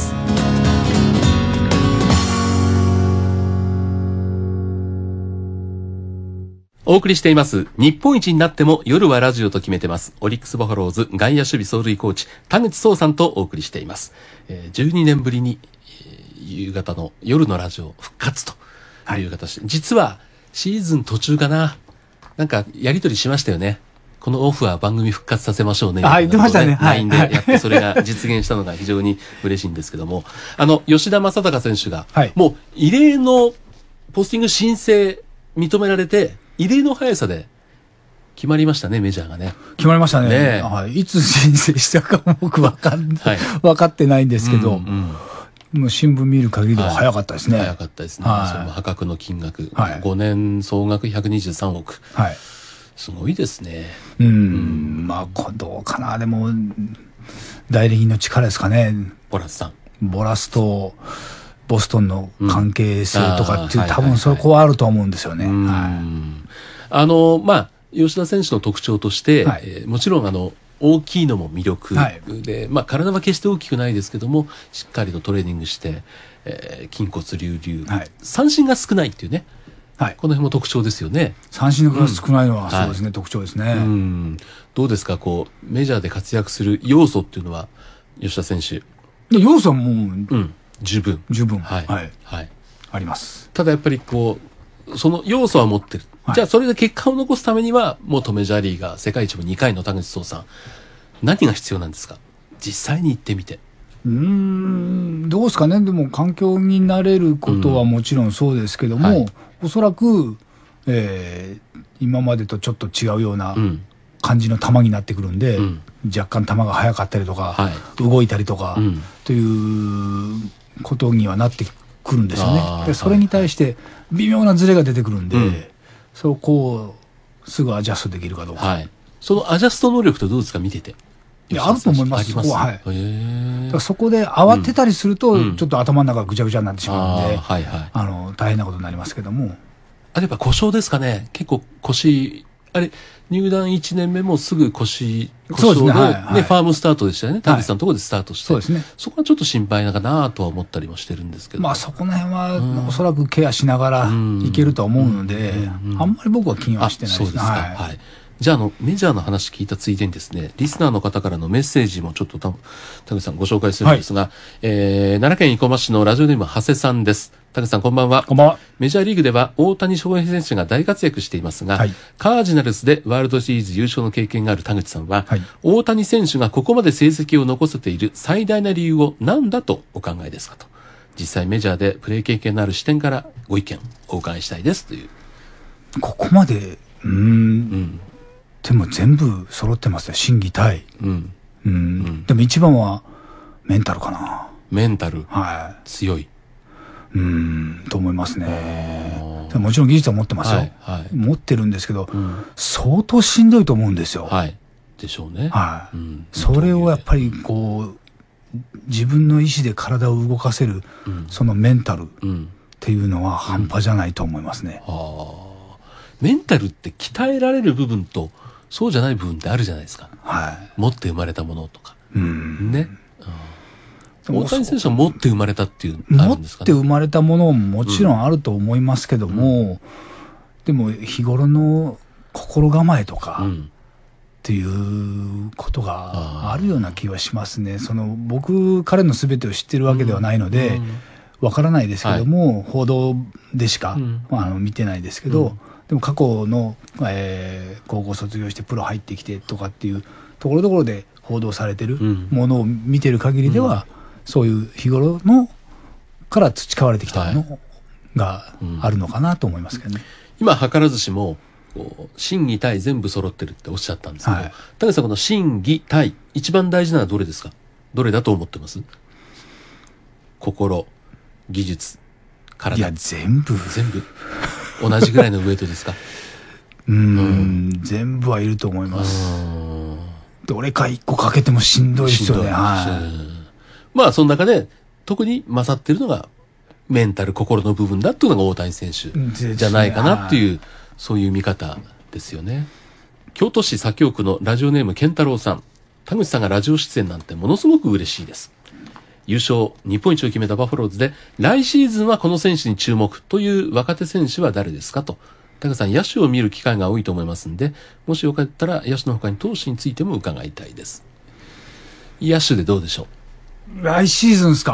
[SPEAKER 4] お送りしています日本一になっても夜はラジオと決めてますオリックスバファローズ外野守備走塁コーチ田口壮さんとお送りしています。12年ぶりに夕方の夜のラジオ復活という形で、実はシーズン途中かな、なんかやりとりしましたよね。このオフは番組復活させましょうね。
[SPEAKER 2] 言ってましたね。
[SPEAKER 4] LINE でやってそれが実現したのが非常に嬉しいんですけども、吉田正尚選手が、もう異例のポスティング申請認められて、異例の速さで決まりましたね、メジャーがね。
[SPEAKER 2] 決まりましたね。いつ申請したかも僕分かってないんですけど、もう新聞見る限りは早かったですね。
[SPEAKER 4] 早かったですね。その破格の金額。5年総額123億。すごいですね。
[SPEAKER 2] どうかな。でも、代理人の力ですかね。
[SPEAKER 4] ボラスさん。
[SPEAKER 2] ボラスと、 ボストンの関係性とかっていう、
[SPEAKER 4] うん
[SPEAKER 2] 多分そこはあると思うんですよね。
[SPEAKER 4] 吉田選手の特徴として、もちろん大きいのも魅力で、体は決して大きくないですけども、しっかりとトレーニングして、筋骨隆々、三振が少ないっていうね、この辺も特徴ですよね。
[SPEAKER 2] 三振の数少ないのはそうですね、特徴ですね。
[SPEAKER 4] どうですか、メジャーで活躍する要素っていうのは、吉田選手。
[SPEAKER 2] 要素はもう、
[SPEAKER 4] 十分。
[SPEAKER 2] あります。
[SPEAKER 4] ただやっぱりその要素は持ってる。じゃあそれで結果を残すためには、元メジャーリーガー世界一も2回の田口壮さん、何が必要なんですか、実際に行ってみて。
[SPEAKER 2] どうですかね。でも環境になれることはもちろんそうですけども、おそらく、今までとちょっと違うような感じの球になってくるんで、若干球が速かったりとか、動いたりとか、ということにはなってくるんですよね。でそれに対して微妙なズレが出てくるんで、そこをすぐアジャストできるかどうか。
[SPEAKER 4] そのアジャスト能力ってどうですか、見てて。
[SPEAKER 2] あると思います。そこは。だからそこで慌てたりすると、ちょっと頭の中がぐちゃぐちゃになってしまうんで、大変なことになりますけども。
[SPEAKER 4] あれやっぱ故障ですかね。結構腰、入団1年目もすぐ故障で、ファームスタートでしたよね。田口さんのところでスタートして。
[SPEAKER 2] そうですね。
[SPEAKER 4] そこはちょっと心配なかなとは思ったりもしてるんですけど。
[SPEAKER 2] そこの辺はおそらくケアしながらいけると思うので、あんまり僕は気にはしてないです。
[SPEAKER 4] そうですか。じゃあメジャーの話聞いたついでにですね、リスナーの方からのメッセージもちょっと田口さんご紹介するんですが、奈良県生駒市のラジオネーム長谷さんです。田口さんこんばんは。
[SPEAKER 2] こんばんは。
[SPEAKER 4] メジャーリーグでは大谷翔平選手が大活躍していますが、カージナルスでワールドシリーズ優勝の経験がある田口さんは、大谷選手がここまで成績を残せている最大な理由を何だとお考えですかと。実際メジャーでプレー経験のある視点からご意見お伺いしたいですという。
[SPEAKER 2] ここまででも全部揃ってますね、心技体。でも一番はメンタルかな。
[SPEAKER 4] メンタル、強い
[SPEAKER 2] と思いますね。もちろん技術は持ってますよ。持ってるんですけど、相当しんどいと思うんですよ。
[SPEAKER 4] でしょうね。
[SPEAKER 2] それをやっぱり自分の意思で体を動かせる、そのメンタルっていうのは半端じゃないと思いますね。
[SPEAKER 4] メンタルって鍛えられる部分とそうじゃない部分ってあるじゃないですか。持って生まれたものとか。ね。大谷選手は持って生まれたっていうのあるんですかね。
[SPEAKER 2] 持って生まれたものももちろんあると思いますけども、でも日頃の心構えとかっていうことがあるような気はしますね。僕彼の全てを知ってるわけではないのでわからないですけども、報道でしか見てないですけど、でも過去の高校卒業してプロ入ってきてとかっていうところどころで報道されてるものを見てる限りでは、そういう日頃のから培われてきたものがあるのかなと思いますけどね。
[SPEAKER 4] 今図らずしも心技体全部揃ってるっておっしゃったんですけど、田口さん、この心技体一番大事なのはどれですか？どれだと思ってます？心、技術、体。
[SPEAKER 2] いや全部
[SPEAKER 4] 同じぐらいのウェイトですか？
[SPEAKER 2] 全部はいると思います。どれか一個かけてもしんどいですよね。
[SPEAKER 4] その中で特に勝ってるのがメンタル、心の部分だっていうのが大谷選手じゃないかなっていう、そういう見方ですよね。京都市左京区のラジオネーム健太郎さん。田口さんがラジオ出演なんてものすごく嬉しいです。優勝、日本一を決めたバファローズで、来シーズンはこの選手に注目という若手選手は誰ですかと。田口さん、野手を見る機会が多いと思いますんで、もしよかったら野手の他に投手についても伺いたいです。野手でどうでしょう？
[SPEAKER 2] 来シーズンですか？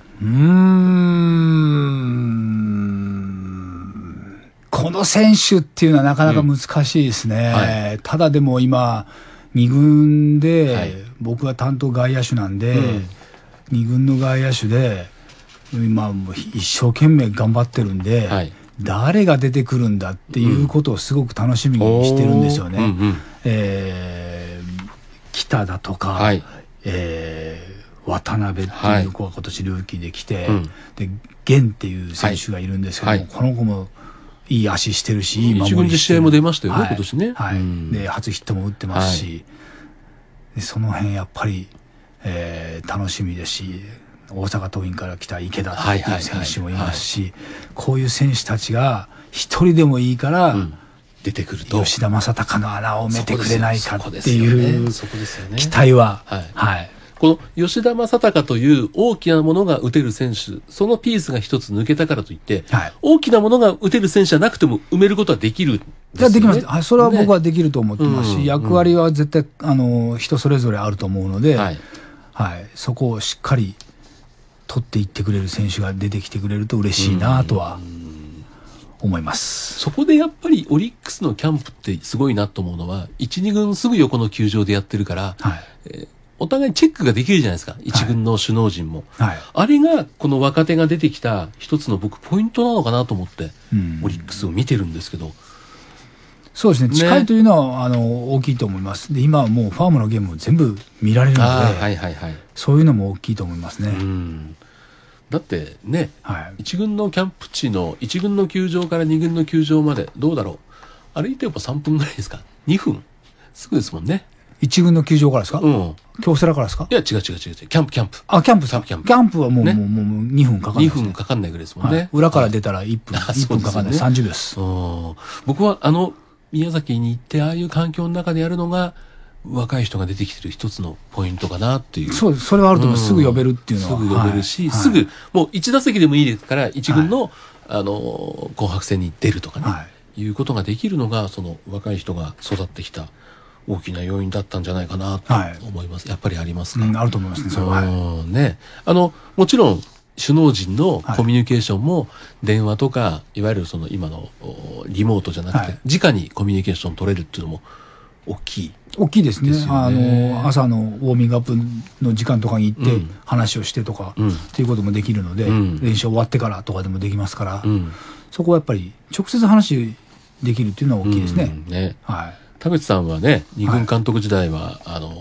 [SPEAKER 2] この選手っていうのはなかなか難しいですね。ただでも今2軍で、僕は担当外野手なんで、2軍の外野手で今一生懸命頑張ってるんで、誰が出てくるんだっていうことをすごく楽しみにしてるんですよね。北だとか、渡辺っていう子が今年ルーキーで来て、で源っていう選手がいるんですけども、この子もいい足してるし、いい守りしてる。一軍で試合
[SPEAKER 4] も出ましたよね、今年ね。
[SPEAKER 2] で初ヒットも打ってますし、でその辺やっぱり、楽しみですし、 大阪桐蔭から来た池田って
[SPEAKER 4] はいはいいうはい
[SPEAKER 2] 選手もいますし、こういう選手たちが一人でもいいから、
[SPEAKER 4] 出てくると
[SPEAKER 2] 吉田正尚の穴を埋めてくれないかっていう
[SPEAKER 4] そこですよね。
[SPEAKER 2] 期待は、
[SPEAKER 4] はい
[SPEAKER 2] はい。
[SPEAKER 4] この吉田正尚という大きなものが打てる選手、そのピースが一つ抜けたからといって、
[SPEAKER 2] はい
[SPEAKER 4] 大きなものが打てる選手じゃなくても埋めることはできるんですよね。
[SPEAKER 2] できます。はい、それは僕はできると思ってますし、
[SPEAKER 4] ね
[SPEAKER 2] 役割は絶対、人それぞれあると思うので、
[SPEAKER 4] はい。
[SPEAKER 2] はい、そこをしっかり取っていってくれる選手が出てきてくれると嬉しいなとは思います。
[SPEAKER 4] そこでやっぱりオリックスのキャンプってすごいなと思うのは、1、2軍すぐ横の球場でやってるから、
[SPEAKER 2] はい。
[SPEAKER 4] お互いチェックができるじゃないですか。1軍の首脳陣も。
[SPEAKER 2] はい。
[SPEAKER 4] あれが、この若手が出てきた一つの僕、ポイントなのかなと思って、
[SPEAKER 2] うん
[SPEAKER 4] オリックスを見てるんですけど。
[SPEAKER 2] そうですね。
[SPEAKER 4] ね
[SPEAKER 2] 近いというのは、大きいと思います。で、今はもうファームのゲームを全部見られるので、
[SPEAKER 4] はいはいはい。
[SPEAKER 2] そういうのも大きいと思いますね。
[SPEAKER 4] うん。だってね、
[SPEAKER 2] はい。
[SPEAKER 4] 一軍のキャンプ地の一軍の球場から二軍の球場までどうだろう、歩いてやっぱ3分ぐらいですか、2分すぐですもんね。
[SPEAKER 2] 一軍の球場からですか、
[SPEAKER 4] うん
[SPEAKER 2] 京セラからですか？
[SPEAKER 4] いや違う違う違う違う、キャンプ
[SPEAKER 2] あ、キャンプさん。
[SPEAKER 4] キャンプ
[SPEAKER 2] キャンプはもう、
[SPEAKER 4] ね
[SPEAKER 2] もう2分かかんない
[SPEAKER 4] 2
[SPEAKER 2] です、ね。
[SPEAKER 4] 分かかんないぐらいですもんね、
[SPEAKER 2] はい、裏から出たら1分、
[SPEAKER 4] あ
[SPEAKER 2] 1分かかんない。
[SPEAKER 4] そうですよね
[SPEAKER 2] 30秒です。
[SPEAKER 4] うん僕は宮崎に行ってああいう環境の中でやるのが若い人が出てきてる一つのポイントかなっていう。
[SPEAKER 2] そうです。それはあると思います。すぐ呼べるっていうのは。
[SPEAKER 4] すぐ呼べるし、
[SPEAKER 2] はい
[SPEAKER 4] すぐもう1打席でもいいですから一軍の、紅白戦に出るとかね、いうことができるのがその若い人が育ってきた大きな要因だったんじゃないかなと思います、やっぱりありますか、
[SPEAKER 2] うん、あると思いますね、それは。
[SPEAKER 4] うんね、もちろん首脳陣のコミュニケーションも電話とか、いわゆるその今のリモートじゃなくて、直にコミュニケーション取れるっていうのも大きい。
[SPEAKER 2] 大きいですね。
[SPEAKER 4] ですよね
[SPEAKER 2] 朝のウォーミングアップの時間とかに行って
[SPEAKER 4] うん
[SPEAKER 2] 話をしてとか、
[SPEAKER 4] うん
[SPEAKER 2] っていうこともできるので、
[SPEAKER 4] うん
[SPEAKER 2] 練習終わってからとかでもできますから、
[SPEAKER 4] うん
[SPEAKER 2] そこはやっぱり直接話できるっていうのは大きいですね。
[SPEAKER 4] うんね、
[SPEAKER 2] はい。
[SPEAKER 4] 田口さんはね、二軍監督時代は、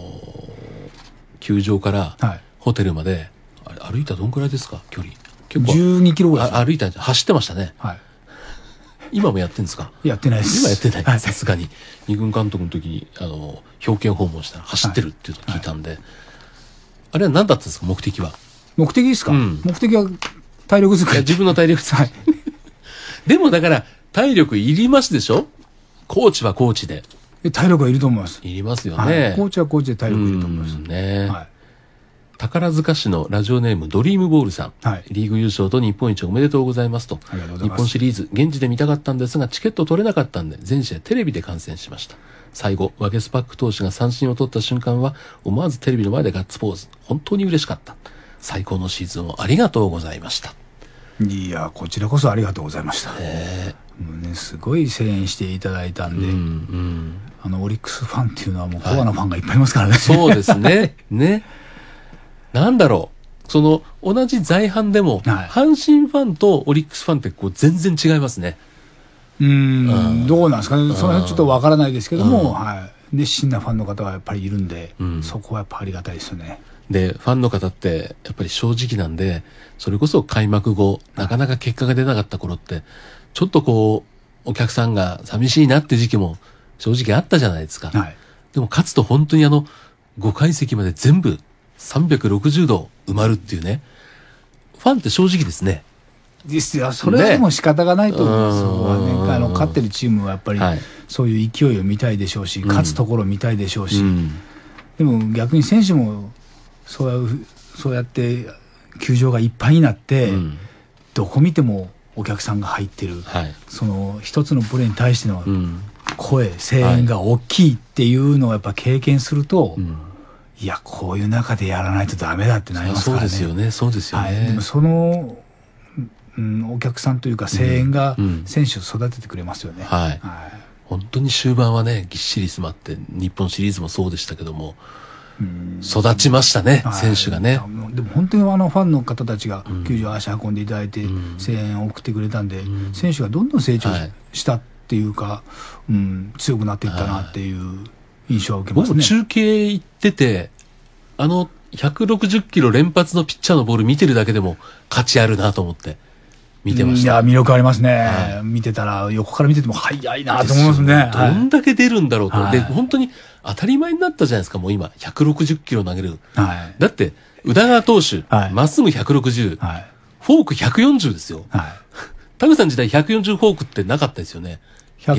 [SPEAKER 4] 球場から
[SPEAKER 2] はい。
[SPEAKER 4] ホテルまで、あれ歩いたらどんくらいですか、距離。結構。
[SPEAKER 2] 12キロぐらいです。
[SPEAKER 4] 歩いた、走ってましたね。
[SPEAKER 2] はい。
[SPEAKER 4] 今もやってるんですか？
[SPEAKER 2] やってないです。
[SPEAKER 4] 今やってない。
[SPEAKER 2] はい
[SPEAKER 4] さすがに。二軍監督の時に、表敬訪問したら走ってるっていうのを聞いたんで、あれは何だったんですか、目的は。
[SPEAKER 2] 目的ですか、
[SPEAKER 4] うん
[SPEAKER 2] 目的は体力作り。
[SPEAKER 4] いや、自分の体力使い。でもだから、体力いりますでしょ？コーチはコーチで。
[SPEAKER 2] 体力はいると思います。
[SPEAKER 4] いりますよ
[SPEAKER 2] はい。
[SPEAKER 4] ね。
[SPEAKER 2] コーチはコーチで体力いると思います。
[SPEAKER 4] うんね、
[SPEAKER 2] はい。
[SPEAKER 4] 宝塚市のラジオネームドリームボールさん、
[SPEAKER 2] はい
[SPEAKER 4] リーグ優勝と日本一おめでとうございますと。
[SPEAKER 2] ありがとうございます
[SPEAKER 4] 日本シリーズ現地で見たかったんですがチケット取れなかったんで全試合テレビで観戦しました。最後ワゲスパック投手が三振を取った瞬間は思わずテレビの前でガッツポーズ。本当に嬉しかった。最高のシーズンをありがとうございました。
[SPEAKER 2] いや、こちらこそありがとうございました。もうね、すごい声援していただいたんで、オリックスファンっていうのはもうコアなファンがいっぱいいますからね。
[SPEAKER 4] そうですね。ね。なんだろう。その、同じ在阪でも、
[SPEAKER 2] はい
[SPEAKER 4] 阪神ファンとオリックスファンってこう全然違いますね。
[SPEAKER 2] どうなんですかね。その辺ちょっとわからないですけども、
[SPEAKER 4] うん
[SPEAKER 2] はい。熱心なファンの方がやっぱりいるんで、
[SPEAKER 4] うん
[SPEAKER 2] そこはやっぱありがたいですよね。
[SPEAKER 4] で、ファンの方って、やっぱり正直なんで、それこそ開幕後、なかなか結果が出なかった頃って、ちょっとこう、お客さんが寂しいなって時期も正直あったじゃないですか。
[SPEAKER 2] はい。
[SPEAKER 4] でも勝つと本当に5階席まで全部360度埋まるっていうね。ファンって正直ですね。
[SPEAKER 2] ですよ。それはもう仕方がないと思います。
[SPEAKER 4] ね
[SPEAKER 2] そこはね勝ってるチームはやっぱり、
[SPEAKER 4] はい
[SPEAKER 2] そういう勢いを見たいでしょうし、勝つところを見たいでしょうし、
[SPEAKER 4] うん
[SPEAKER 2] でも逆に選手もそうやって球場がいっぱいになって、
[SPEAKER 4] うん
[SPEAKER 2] どこ見てもお客さんが入ってる、
[SPEAKER 4] はい。
[SPEAKER 2] その一つのプレーに対しての
[SPEAKER 4] うん
[SPEAKER 2] 声、声援が大きいっていうのをやっぱ経験すると、
[SPEAKER 4] うん
[SPEAKER 2] いや、こういう中でやらないとダメだってなりますからね。
[SPEAKER 4] そうですよね。そうですよね。
[SPEAKER 2] はい、でもその、お客さんというか声援が
[SPEAKER 4] うん
[SPEAKER 2] 選手を育ててくれますよね。
[SPEAKER 4] はい。
[SPEAKER 2] はい
[SPEAKER 4] 本当に終盤はね、ぎっしり詰まって、日本シリーズもそうでしたけども、育ちましたね、
[SPEAKER 2] はい
[SPEAKER 4] 選手がね。
[SPEAKER 2] でも本当にファンの方たちが
[SPEAKER 4] うん
[SPEAKER 2] 球場足運んでいただいて
[SPEAKER 4] うん
[SPEAKER 2] 声援を送ってくれたんで、
[SPEAKER 4] ん
[SPEAKER 2] 選手がどんどん成長
[SPEAKER 4] はい
[SPEAKER 2] したっていうか、強くなっていったなっていう印象は受けますね。
[SPEAKER 4] 僕も中継行ってて、160キロ連発のピッチャーのボール見てるだけでも価値あるなと思って見てました。
[SPEAKER 2] いや、魅力ありますね。
[SPEAKER 4] は
[SPEAKER 2] 見てたら、横から見てても速いなと思いますね。
[SPEAKER 4] どんだけ出るんだろうと。
[SPEAKER 2] はい
[SPEAKER 4] で、本当に当たり前になったじゃないですか、もう今。160キロ投げる。
[SPEAKER 2] はい。
[SPEAKER 4] だって、 宇田川投手、
[SPEAKER 2] はい
[SPEAKER 4] まっすぐ160、
[SPEAKER 2] はい。
[SPEAKER 4] フォーク140ですよ。
[SPEAKER 2] はい。
[SPEAKER 4] 田口さん時代140フォークってなかったですよね。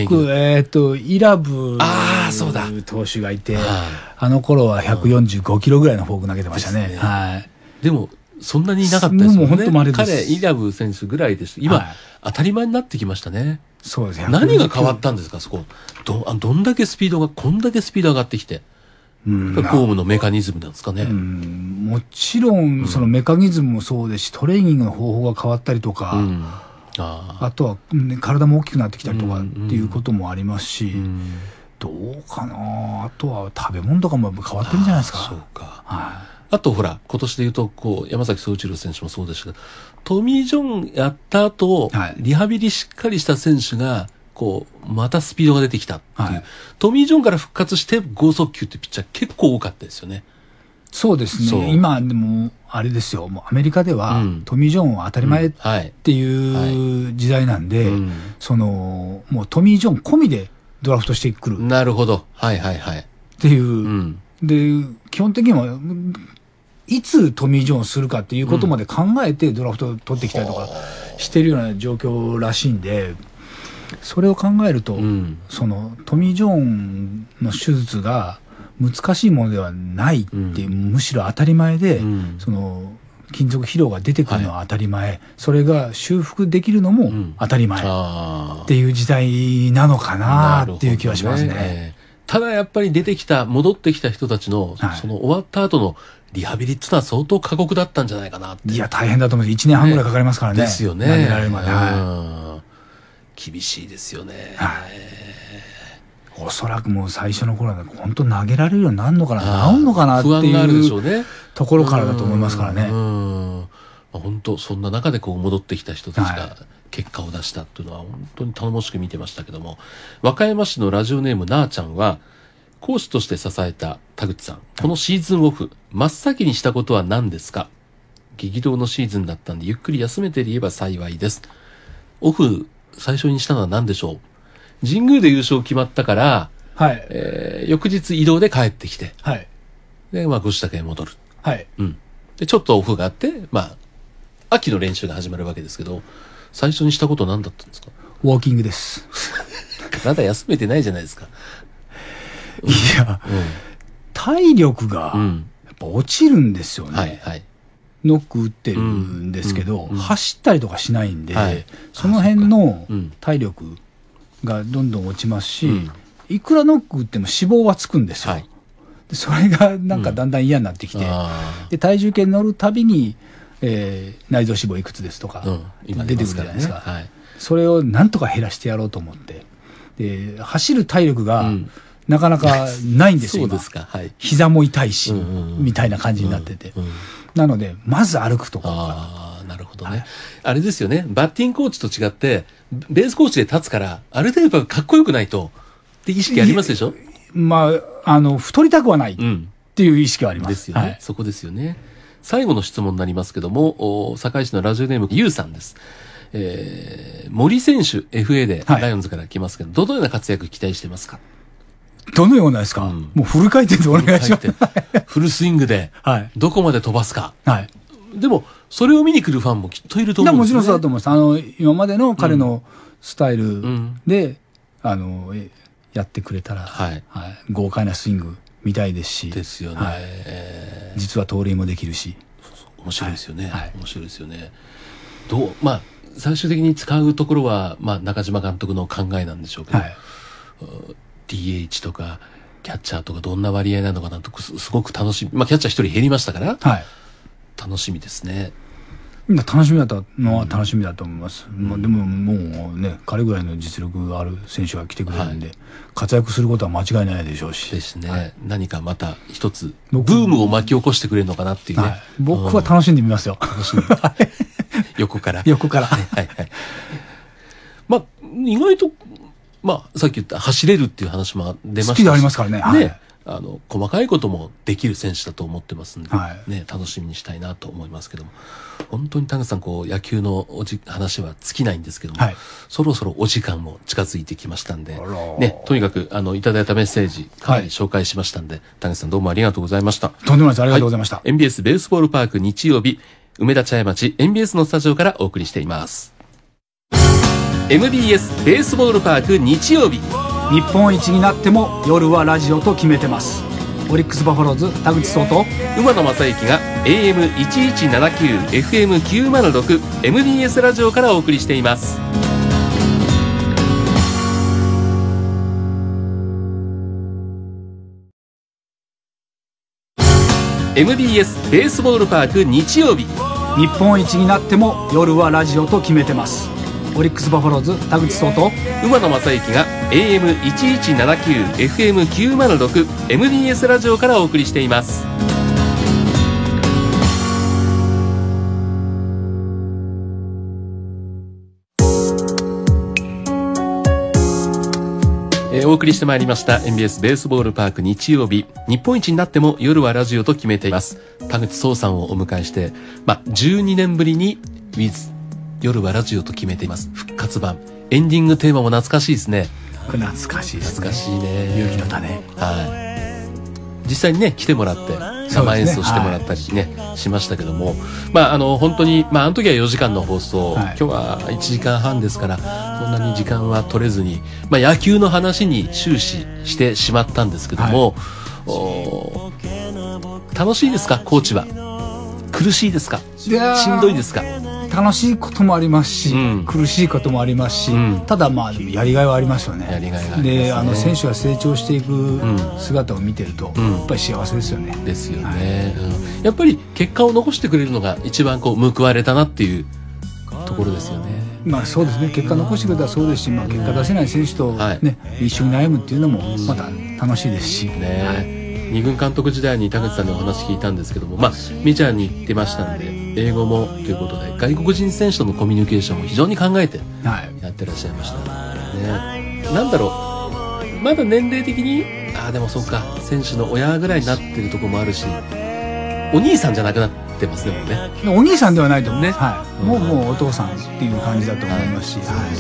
[SPEAKER 2] 100、イラブ
[SPEAKER 4] あーそうだ
[SPEAKER 2] 投手がいて、
[SPEAKER 4] はい
[SPEAKER 2] あの頃は145キロぐらいのフォーク投げてましたね。
[SPEAKER 4] ですね
[SPEAKER 2] はい。
[SPEAKER 4] でも、そんなにいなかったですもんね。
[SPEAKER 2] もう本当稀です
[SPEAKER 4] 彼、イラブ選手ぐらいです。今、
[SPEAKER 2] はい
[SPEAKER 4] 当たり前になってきましたね。
[SPEAKER 2] そうですね。
[SPEAKER 4] 何が変わったんですか、そこ。どんだけスピードが、こんだけスピード上がってきて。
[SPEAKER 2] うん
[SPEAKER 4] フォームのメカニズムなんですかね。
[SPEAKER 2] もちろん、そのメカニズムもそうですし、トレーニングの方法が変わったりとか、
[SPEAKER 4] うんあ
[SPEAKER 2] あとは、ね、体も大きくなってきたりとかっ
[SPEAKER 4] うん
[SPEAKER 2] ていうこともありますし、
[SPEAKER 4] うん
[SPEAKER 2] どうかなあとは食べ物とかも変わってるんじゃないですか。
[SPEAKER 4] そうか。
[SPEAKER 2] は
[SPEAKER 4] あとほら、今年で言うと、こう、山崎総一郎選手もそうでしたけど、トミー・ジョンやった後、
[SPEAKER 2] はい
[SPEAKER 4] リハビリしっかりした選手が、こう、またスピードが出てきたっていう。
[SPEAKER 2] はい
[SPEAKER 4] トミー・ジョンから復活して剛速球ってピッチャー結構多かったですよね。
[SPEAKER 2] そうです
[SPEAKER 4] そう
[SPEAKER 2] ね。今、でも、あれですよ。もうアメリカでは、
[SPEAKER 4] うん
[SPEAKER 2] トミー・ジョンは当たり前っ
[SPEAKER 4] はい。
[SPEAKER 2] ていう時代なんで、
[SPEAKER 4] うん
[SPEAKER 2] その、もうトミー・ジョン込みでドラフトしてくるっ
[SPEAKER 4] なるほど。はいはいはい。
[SPEAKER 2] ていう、
[SPEAKER 4] うん。
[SPEAKER 2] で、基本的には、いつトミー・ジョンをするかっていうことまで考えてドラフトを取ってきたりとかしてるような状況らしいんで、それを考えると、
[SPEAKER 4] うん。
[SPEAKER 2] そのトミー・ジョンの手術が難しいものではないっていう、むしろ当たり前で、
[SPEAKER 4] うん
[SPEAKER 2] その金属疲労が出てくるのは当たり前、それが修復できるのも当たり前っ
[SPEAKER 4] あ
[SPEAKER 2] ていう時代なのかなっていう気はしますね。
[SPEAKER 4] ただやっぱり出てきた、戻ってきた人たちの、
[SPEAKER 2] はい
[SPEAKER 4] その終わった後のリハビリっていうのは相当過酷だったんじゃないかなって。
[SPEAKER 2] いや、大変だと思います。1年半ぐらいかかりますからね。
[SPEAKER 4] ですよね。
[SPEAKER 2] 投げられるまで。は
[SPEAKER 4] うん厳しいですよね。
[SPEAKER 2] はいおそらくもう最初の頃は本当投げられるようになるのかな、治るのかなって
[SPEAKER 4] 不安があるでしょ
[SPEAKER 2] いう
[SPEAKER 4] うね。
[SPEAKER 2] ところからだと思いますからね。
[SPEAKER 4] 本当そんな中でこう戻ってきた人たち
[SPEAKER 2] は
[SPEAKER 4] が結果を出したっていうのは本当に頼もしく見てましたけども、和歌山市のラジオネームなあちゃんは、講師として支えた田口さん、このシーズンオフ、真っ先にしたことは何ですか？激動のシーズンだったんで、ゆっくり休めていれば幸いです。オフ、最初にしたのは何でしょう？神宮で優勝決まったから、
[SPEAKER 2] はい。
[SPEAKER 4] 翌日移動で帰ってきて、
[SPEAKER 2] はい。
[SPEAKER 4] で、まあ、ご自宅へ戻る。
[SPEAKER 2] はい。
[SPEAKER 4] うん。で、ちょっとオフがあって、まあ、秋の練習が始まるわけですけど、最初にしたことは何だったんですか？
[SPEAKER 2] ウォーキングです。
[SPEAKER 4] 体休めてないじゃないですか。
[SPEAKER 2] いや、体力が
[SPEAKER 4] うん。
[SPEAKER 2] やっぱ落ちるんですよね。
[SPEAKER 4] はい、はい。
[SPEAKER 2] ノック打ってるんですけど、
[SPEAKER 4] うん
[SPEAKER 2] 走ったりとかしないんで、
[SPEAKER 4] はい
[SPEAKER 2] その辺の
[SPEAKER 4] うん
[SPEAKER 2] 体力がどんどん落ちますし、
[SPEAKER 4] うん
[SPEAKER 2] いくらノック打っても脂肪はつくんですよ。
[SPEAKER 4] はい
[SPEAKER 2] でそれがなんかだんだん嫌になってきて、
[SPEAKER 4] あ
[SPEAKER 2] で体重計に乗るたびに、内臓脂肪いくつですとか
[SPEAKER 4] あ。うん。今
[SPEAKER 2] 出てくるじゃないですか。それをなんとか減らしてやろうと思って。で、走る体力が
[SPEAKER 4] うん
[SPEAKER 2] なかなかないんですよ。今
[SPEAKER 4] そうですか。はい。
[SPEAKER 2] 膝も痛いし、
[SPEAKER 4] うんうんうん
[SPEAKER 2] みたいな感じになってて。
[SPEAKER 4] うん
[SPEAKER 2] なので、まず歩くとか。
[SPEAKER 4] ああ、なるほどね。あれですよね。バッティングコーチと違って、ベースコーチで立つから、ある程度かっこよくないと、って意識ありますでしょ？
[SPEAKER 2] まあ、太りたくはないっ
[SPEAKER 4] うん。
[SPEAKER 2] ていう意識はあります。
[SPEAKER 4] ですよね、
[SPEAKER 2] はい。
[SPEAKER 4] そこですよね。最後の質問になりますけども、堺市のラジオネーム、ゆうさんです。森選手、FA で
[SPEAKER 2] はい
[SPEAKER 4] ライオンズから来ますけど、どのような活躍期待してますか？
[SPEAKER 2] どのようなですか、
[SPEAKER 4] うん
[SPEAKER 2] もうフル回転でお願いします。
[SPEAKER 4] フルスイングで、
[SPEAKER 2] はい。
[SPEAKER 4] どこまで飛ばすか。
[SPEAKER 2] はい。
[SPEAKER 4] でも、それを見に来るファンもきっといると思うんですよね。
[SPEAKER 2] もちろんそうだと思います。今までの彼のスタイル
[SPEAKER 4] ん
[SPEAKER 2] で、やってくれたら、
[SPEAKER 4] はい
[SPEAKER 2] 豪快なスイング見たいですし。
[SPEAKER 4] ですよね。
[SPEAKER 2] はい実は盗塁もできるし。
[SPEAKER 4] 面白いですよね。
[SPEAKER 2] はい
[SPEAKER 4] 面白いですよね。まあ、最終的に使うところは、まあ、中島監督の考えなんでしょうけど、
[SPEAKER 2] はい。
[SPEAKER 4] DH とか、キャッチャーとかどんな割合なのかなと、すごく楽しみ。まあ、キャッチャー一人減りましたから、
[SPEAKER 2] はい。
[SPEAKER 4] 楽しみですね。
[SPEAKER 2] 楽しみだったのは楽しみだと思います。まあでももうね、彼ぐらいの実力がある選手が来てくれるんで、活躍することは間違いないでしょうし。
[SPEAKER 4] ですね。何かまた一つ、ブ
[SPEAKER 2] 僕
[SPEAKER 4] ームを巻き起こしてくれるのかなっていうね。
[SPEAKER 2] はい。僕は楽しんでみますよ。
[SPEAKER 4] 楽しみ。横から。
[SPEAKER 2] 横から。
[SPEAKER 4] はいはい。まあ、意外と、まあ、さっき言った走れるっていう話も出ましたし。
[SPEAKER 2] スピードありますからねはい
[SPEAKER 4] 細かいこともできる選手だと思ってますんで、
[SPEAKER 2] は
[SPEAKER 4] ね、楽しみにしたいなと思いますけども、本当に田口さん、野球の話は尽きないんですけども、
[SPEAKER 2] はい、
[SPEAKER 4] そろそろお時間も近づいてきましたんで、
[SPEAKER 2] あら
[SPEAKER 4] ね、とにかく、いただいたメッセージ、かなり紹介しましたんで、田口さんどうもありがとうございました。
[SPEAKER 2] とんでもないです。ありがとうございました。
[SPEAKER 4] はい、NBS ベースボールパーク日曜日、梅田茶屋町 NBS のスタジオからお送りしています。MBS ベースボールパーク日曜日。
[SPEAKER 2] 日本一になっても夜はラジオと決めてます。オリックスバファローズ田口壮と
[SPEAKER 4] 馬野正幸が AM1179 FM906 MBS ラジオからお送りしています。MBS ベースボールパーク日曜日。
[SPEAKER 2] 日本一になっても夜はラジオと決めてます。オリックスバファローズ田口壮と
[SPEAKER 4] 馬野正幸が AM1179 FM906 MBS ラジオからお送りしています。お送りしてまいりました NBS ベースボールパーク日曜日、日本一になっても夜はラジオと決めています。田口壮さんをお迎えして、12年ぶりに With 夜はラジオと決めています復活版。エンディングテーマも懐かしいですね。
[SPEAKER 2] 懐かしいですね。
[SPEAKER 4] 懐かしいね。
[SPEAKER 2] 勇気の種。
[SPEAKER 4] はい。実際にね、来てもらって生演奏してもらったりね、しましたけども、本当にあの時は4時間の放送、今日は1時間半ですから、そんなに時間は取れずに、野球の話に終始してしまったんですけども、楽しいですか、コーチは。苦しいですか、しんどいですか。
[SPEAKER 2] 楽しいこともありますし、苦しいこともありますし、ただやりがいはありますよね。
[SPEAKER 4] やりがいがありますね。
[SPEAKER 2] で、選手が成長していく姿を見てると、やっぱり幸せですよね。
[SPEAKER 4] ですよね。やっぱり結果を残してくれるのが一番報われたなっていうところですよね。
[SPEAKER 2] そうですね。結果残してくれたらそうですし、結果出せない選手とね、一緒に悩むっていうのもまた楽しいですし。
[SPEAKER 4] 二軍監督時代に田口さんにお話聞いたんですけども、メジャーに行ってましたんで、英語もということで、外国人選手とのコミュニケーションも非常に考えてやってらっしゃいましたね。なんだろう、まだ年齢的に、でもそうか、選手の親ぐらいになってるところもあるし、お兄さんじゃなくなってますね、もうね。
[SPEAKER 2] お兄さんではないと思うね。もうお父さんっていう感じだと思いますし、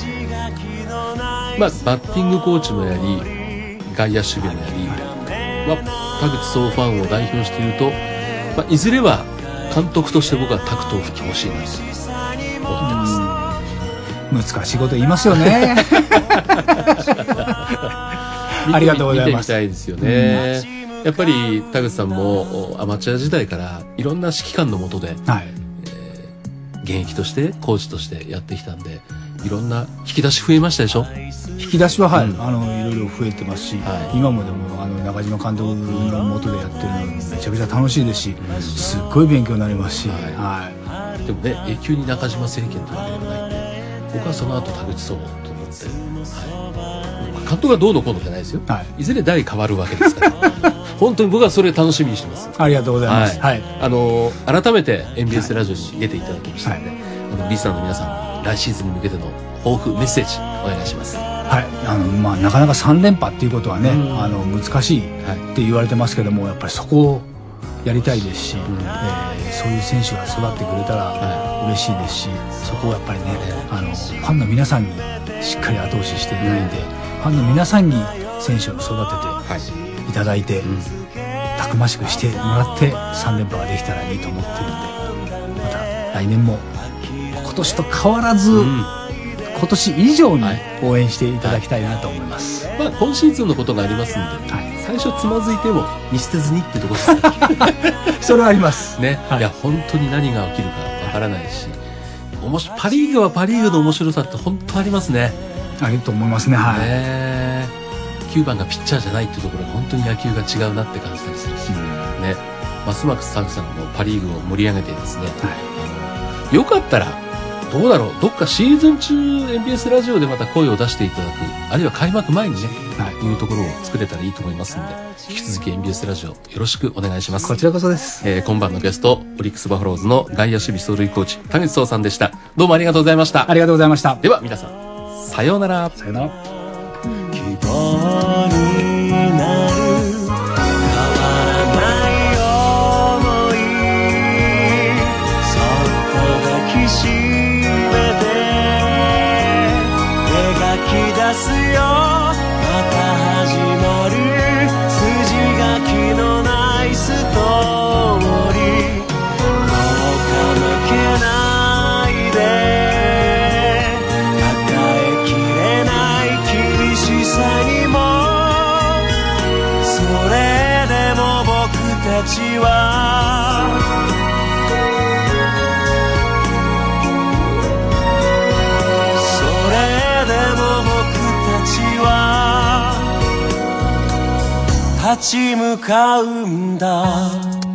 [SPEAKER 4] バッティングコーチもやり、外野守備もやり、田口壮ファンを代表していると、いずれは監督として僕はタクトを吹きほしいなと思ってます。
[SPEAKER 2] 難しいこと言いますよね。ありがとうございます。
[SPEAKER 4] 見てみたいですよね。やっぱり田口さんもアマチュア時代からいろんな指揮官の下で、現役としてコーチとしてやってきたんで、いろんな引き出し増えましたでしょ。
[SPEAKER 2] 引き出しはいろいろ増えてますし、今もでも中島監督の下でやってるのめちゃくちゃ楽しいですし、すっごい勉強になりますし、
[SPEAKER 4] でもね、永久に中島政権というわけではないんで、僕はその後田口壮と思って、監督がどうのこうのじゃないですよ、いずれ代変わるわけですから本当に僕はそれ楽しみにしてます。
[SPEAKER 2] ありがとうございます。
[SPEAKER 4] 改めて NBS ラジオに出ていただきましたので、リスナーの皆さんに来シーズンに向けての抱負メッセージお願いします。
[SPEAKER 2] なかなか3連覇っていうことはね、難しいって言われてますけども、やっぱりそこをやりたいですし、そういう選手が育ってくれたら嬉しいですし、そこをやっぱりね、ファンの皆さんにしっかり後押ししていただいて、ファンの皆さんに選手を育てていただいて、たくましくしてもらって3連覇ができたらいいと思ってるんで、また来年も今年と変わらず、今年以上に応援していただきたいなと思います。
[SPEAKER 4] 今シーズンのことがありますんで、最初つまずいても見捨てずにってところですね。
[SPEAKER 2] それはあります
[SPEAKER 4] ね。いや本当に何が起きるかわからないし、パリーグはパリーグの面白さって本当ありますね。
[SPEAKER 2] あると思いますね。
[SPEAKER 4] 9番がピッチャーじゃないっていうところが本当に野球が違うなって感じたりするし、ね。ますます田口さんのパリーグを盛り上げてですね、よかったらどうだろう、どっかシーズン中 NBS ラジオでまた声を出していただく、あるいは開幕前にね、いうところを作れたらいいと思いますので、引き続き NBS ラジオよろしくお願いします。
[SPEAKER 2] こちらこそです。
[SPEAKER 4] 今晩のゲスト、オリックスバファローズの外野守備走塁コーチ田口壮さんでした。どうもありがとうございました。
[SPEAKER 2] ありがとうございました。
[SPEAKER 4] では皆さん、さようなら。
[SPEAKER 2] さようなら。
[SPEAKER 3] 希望になるたちはそれでも僕たちは立ち向かうんだ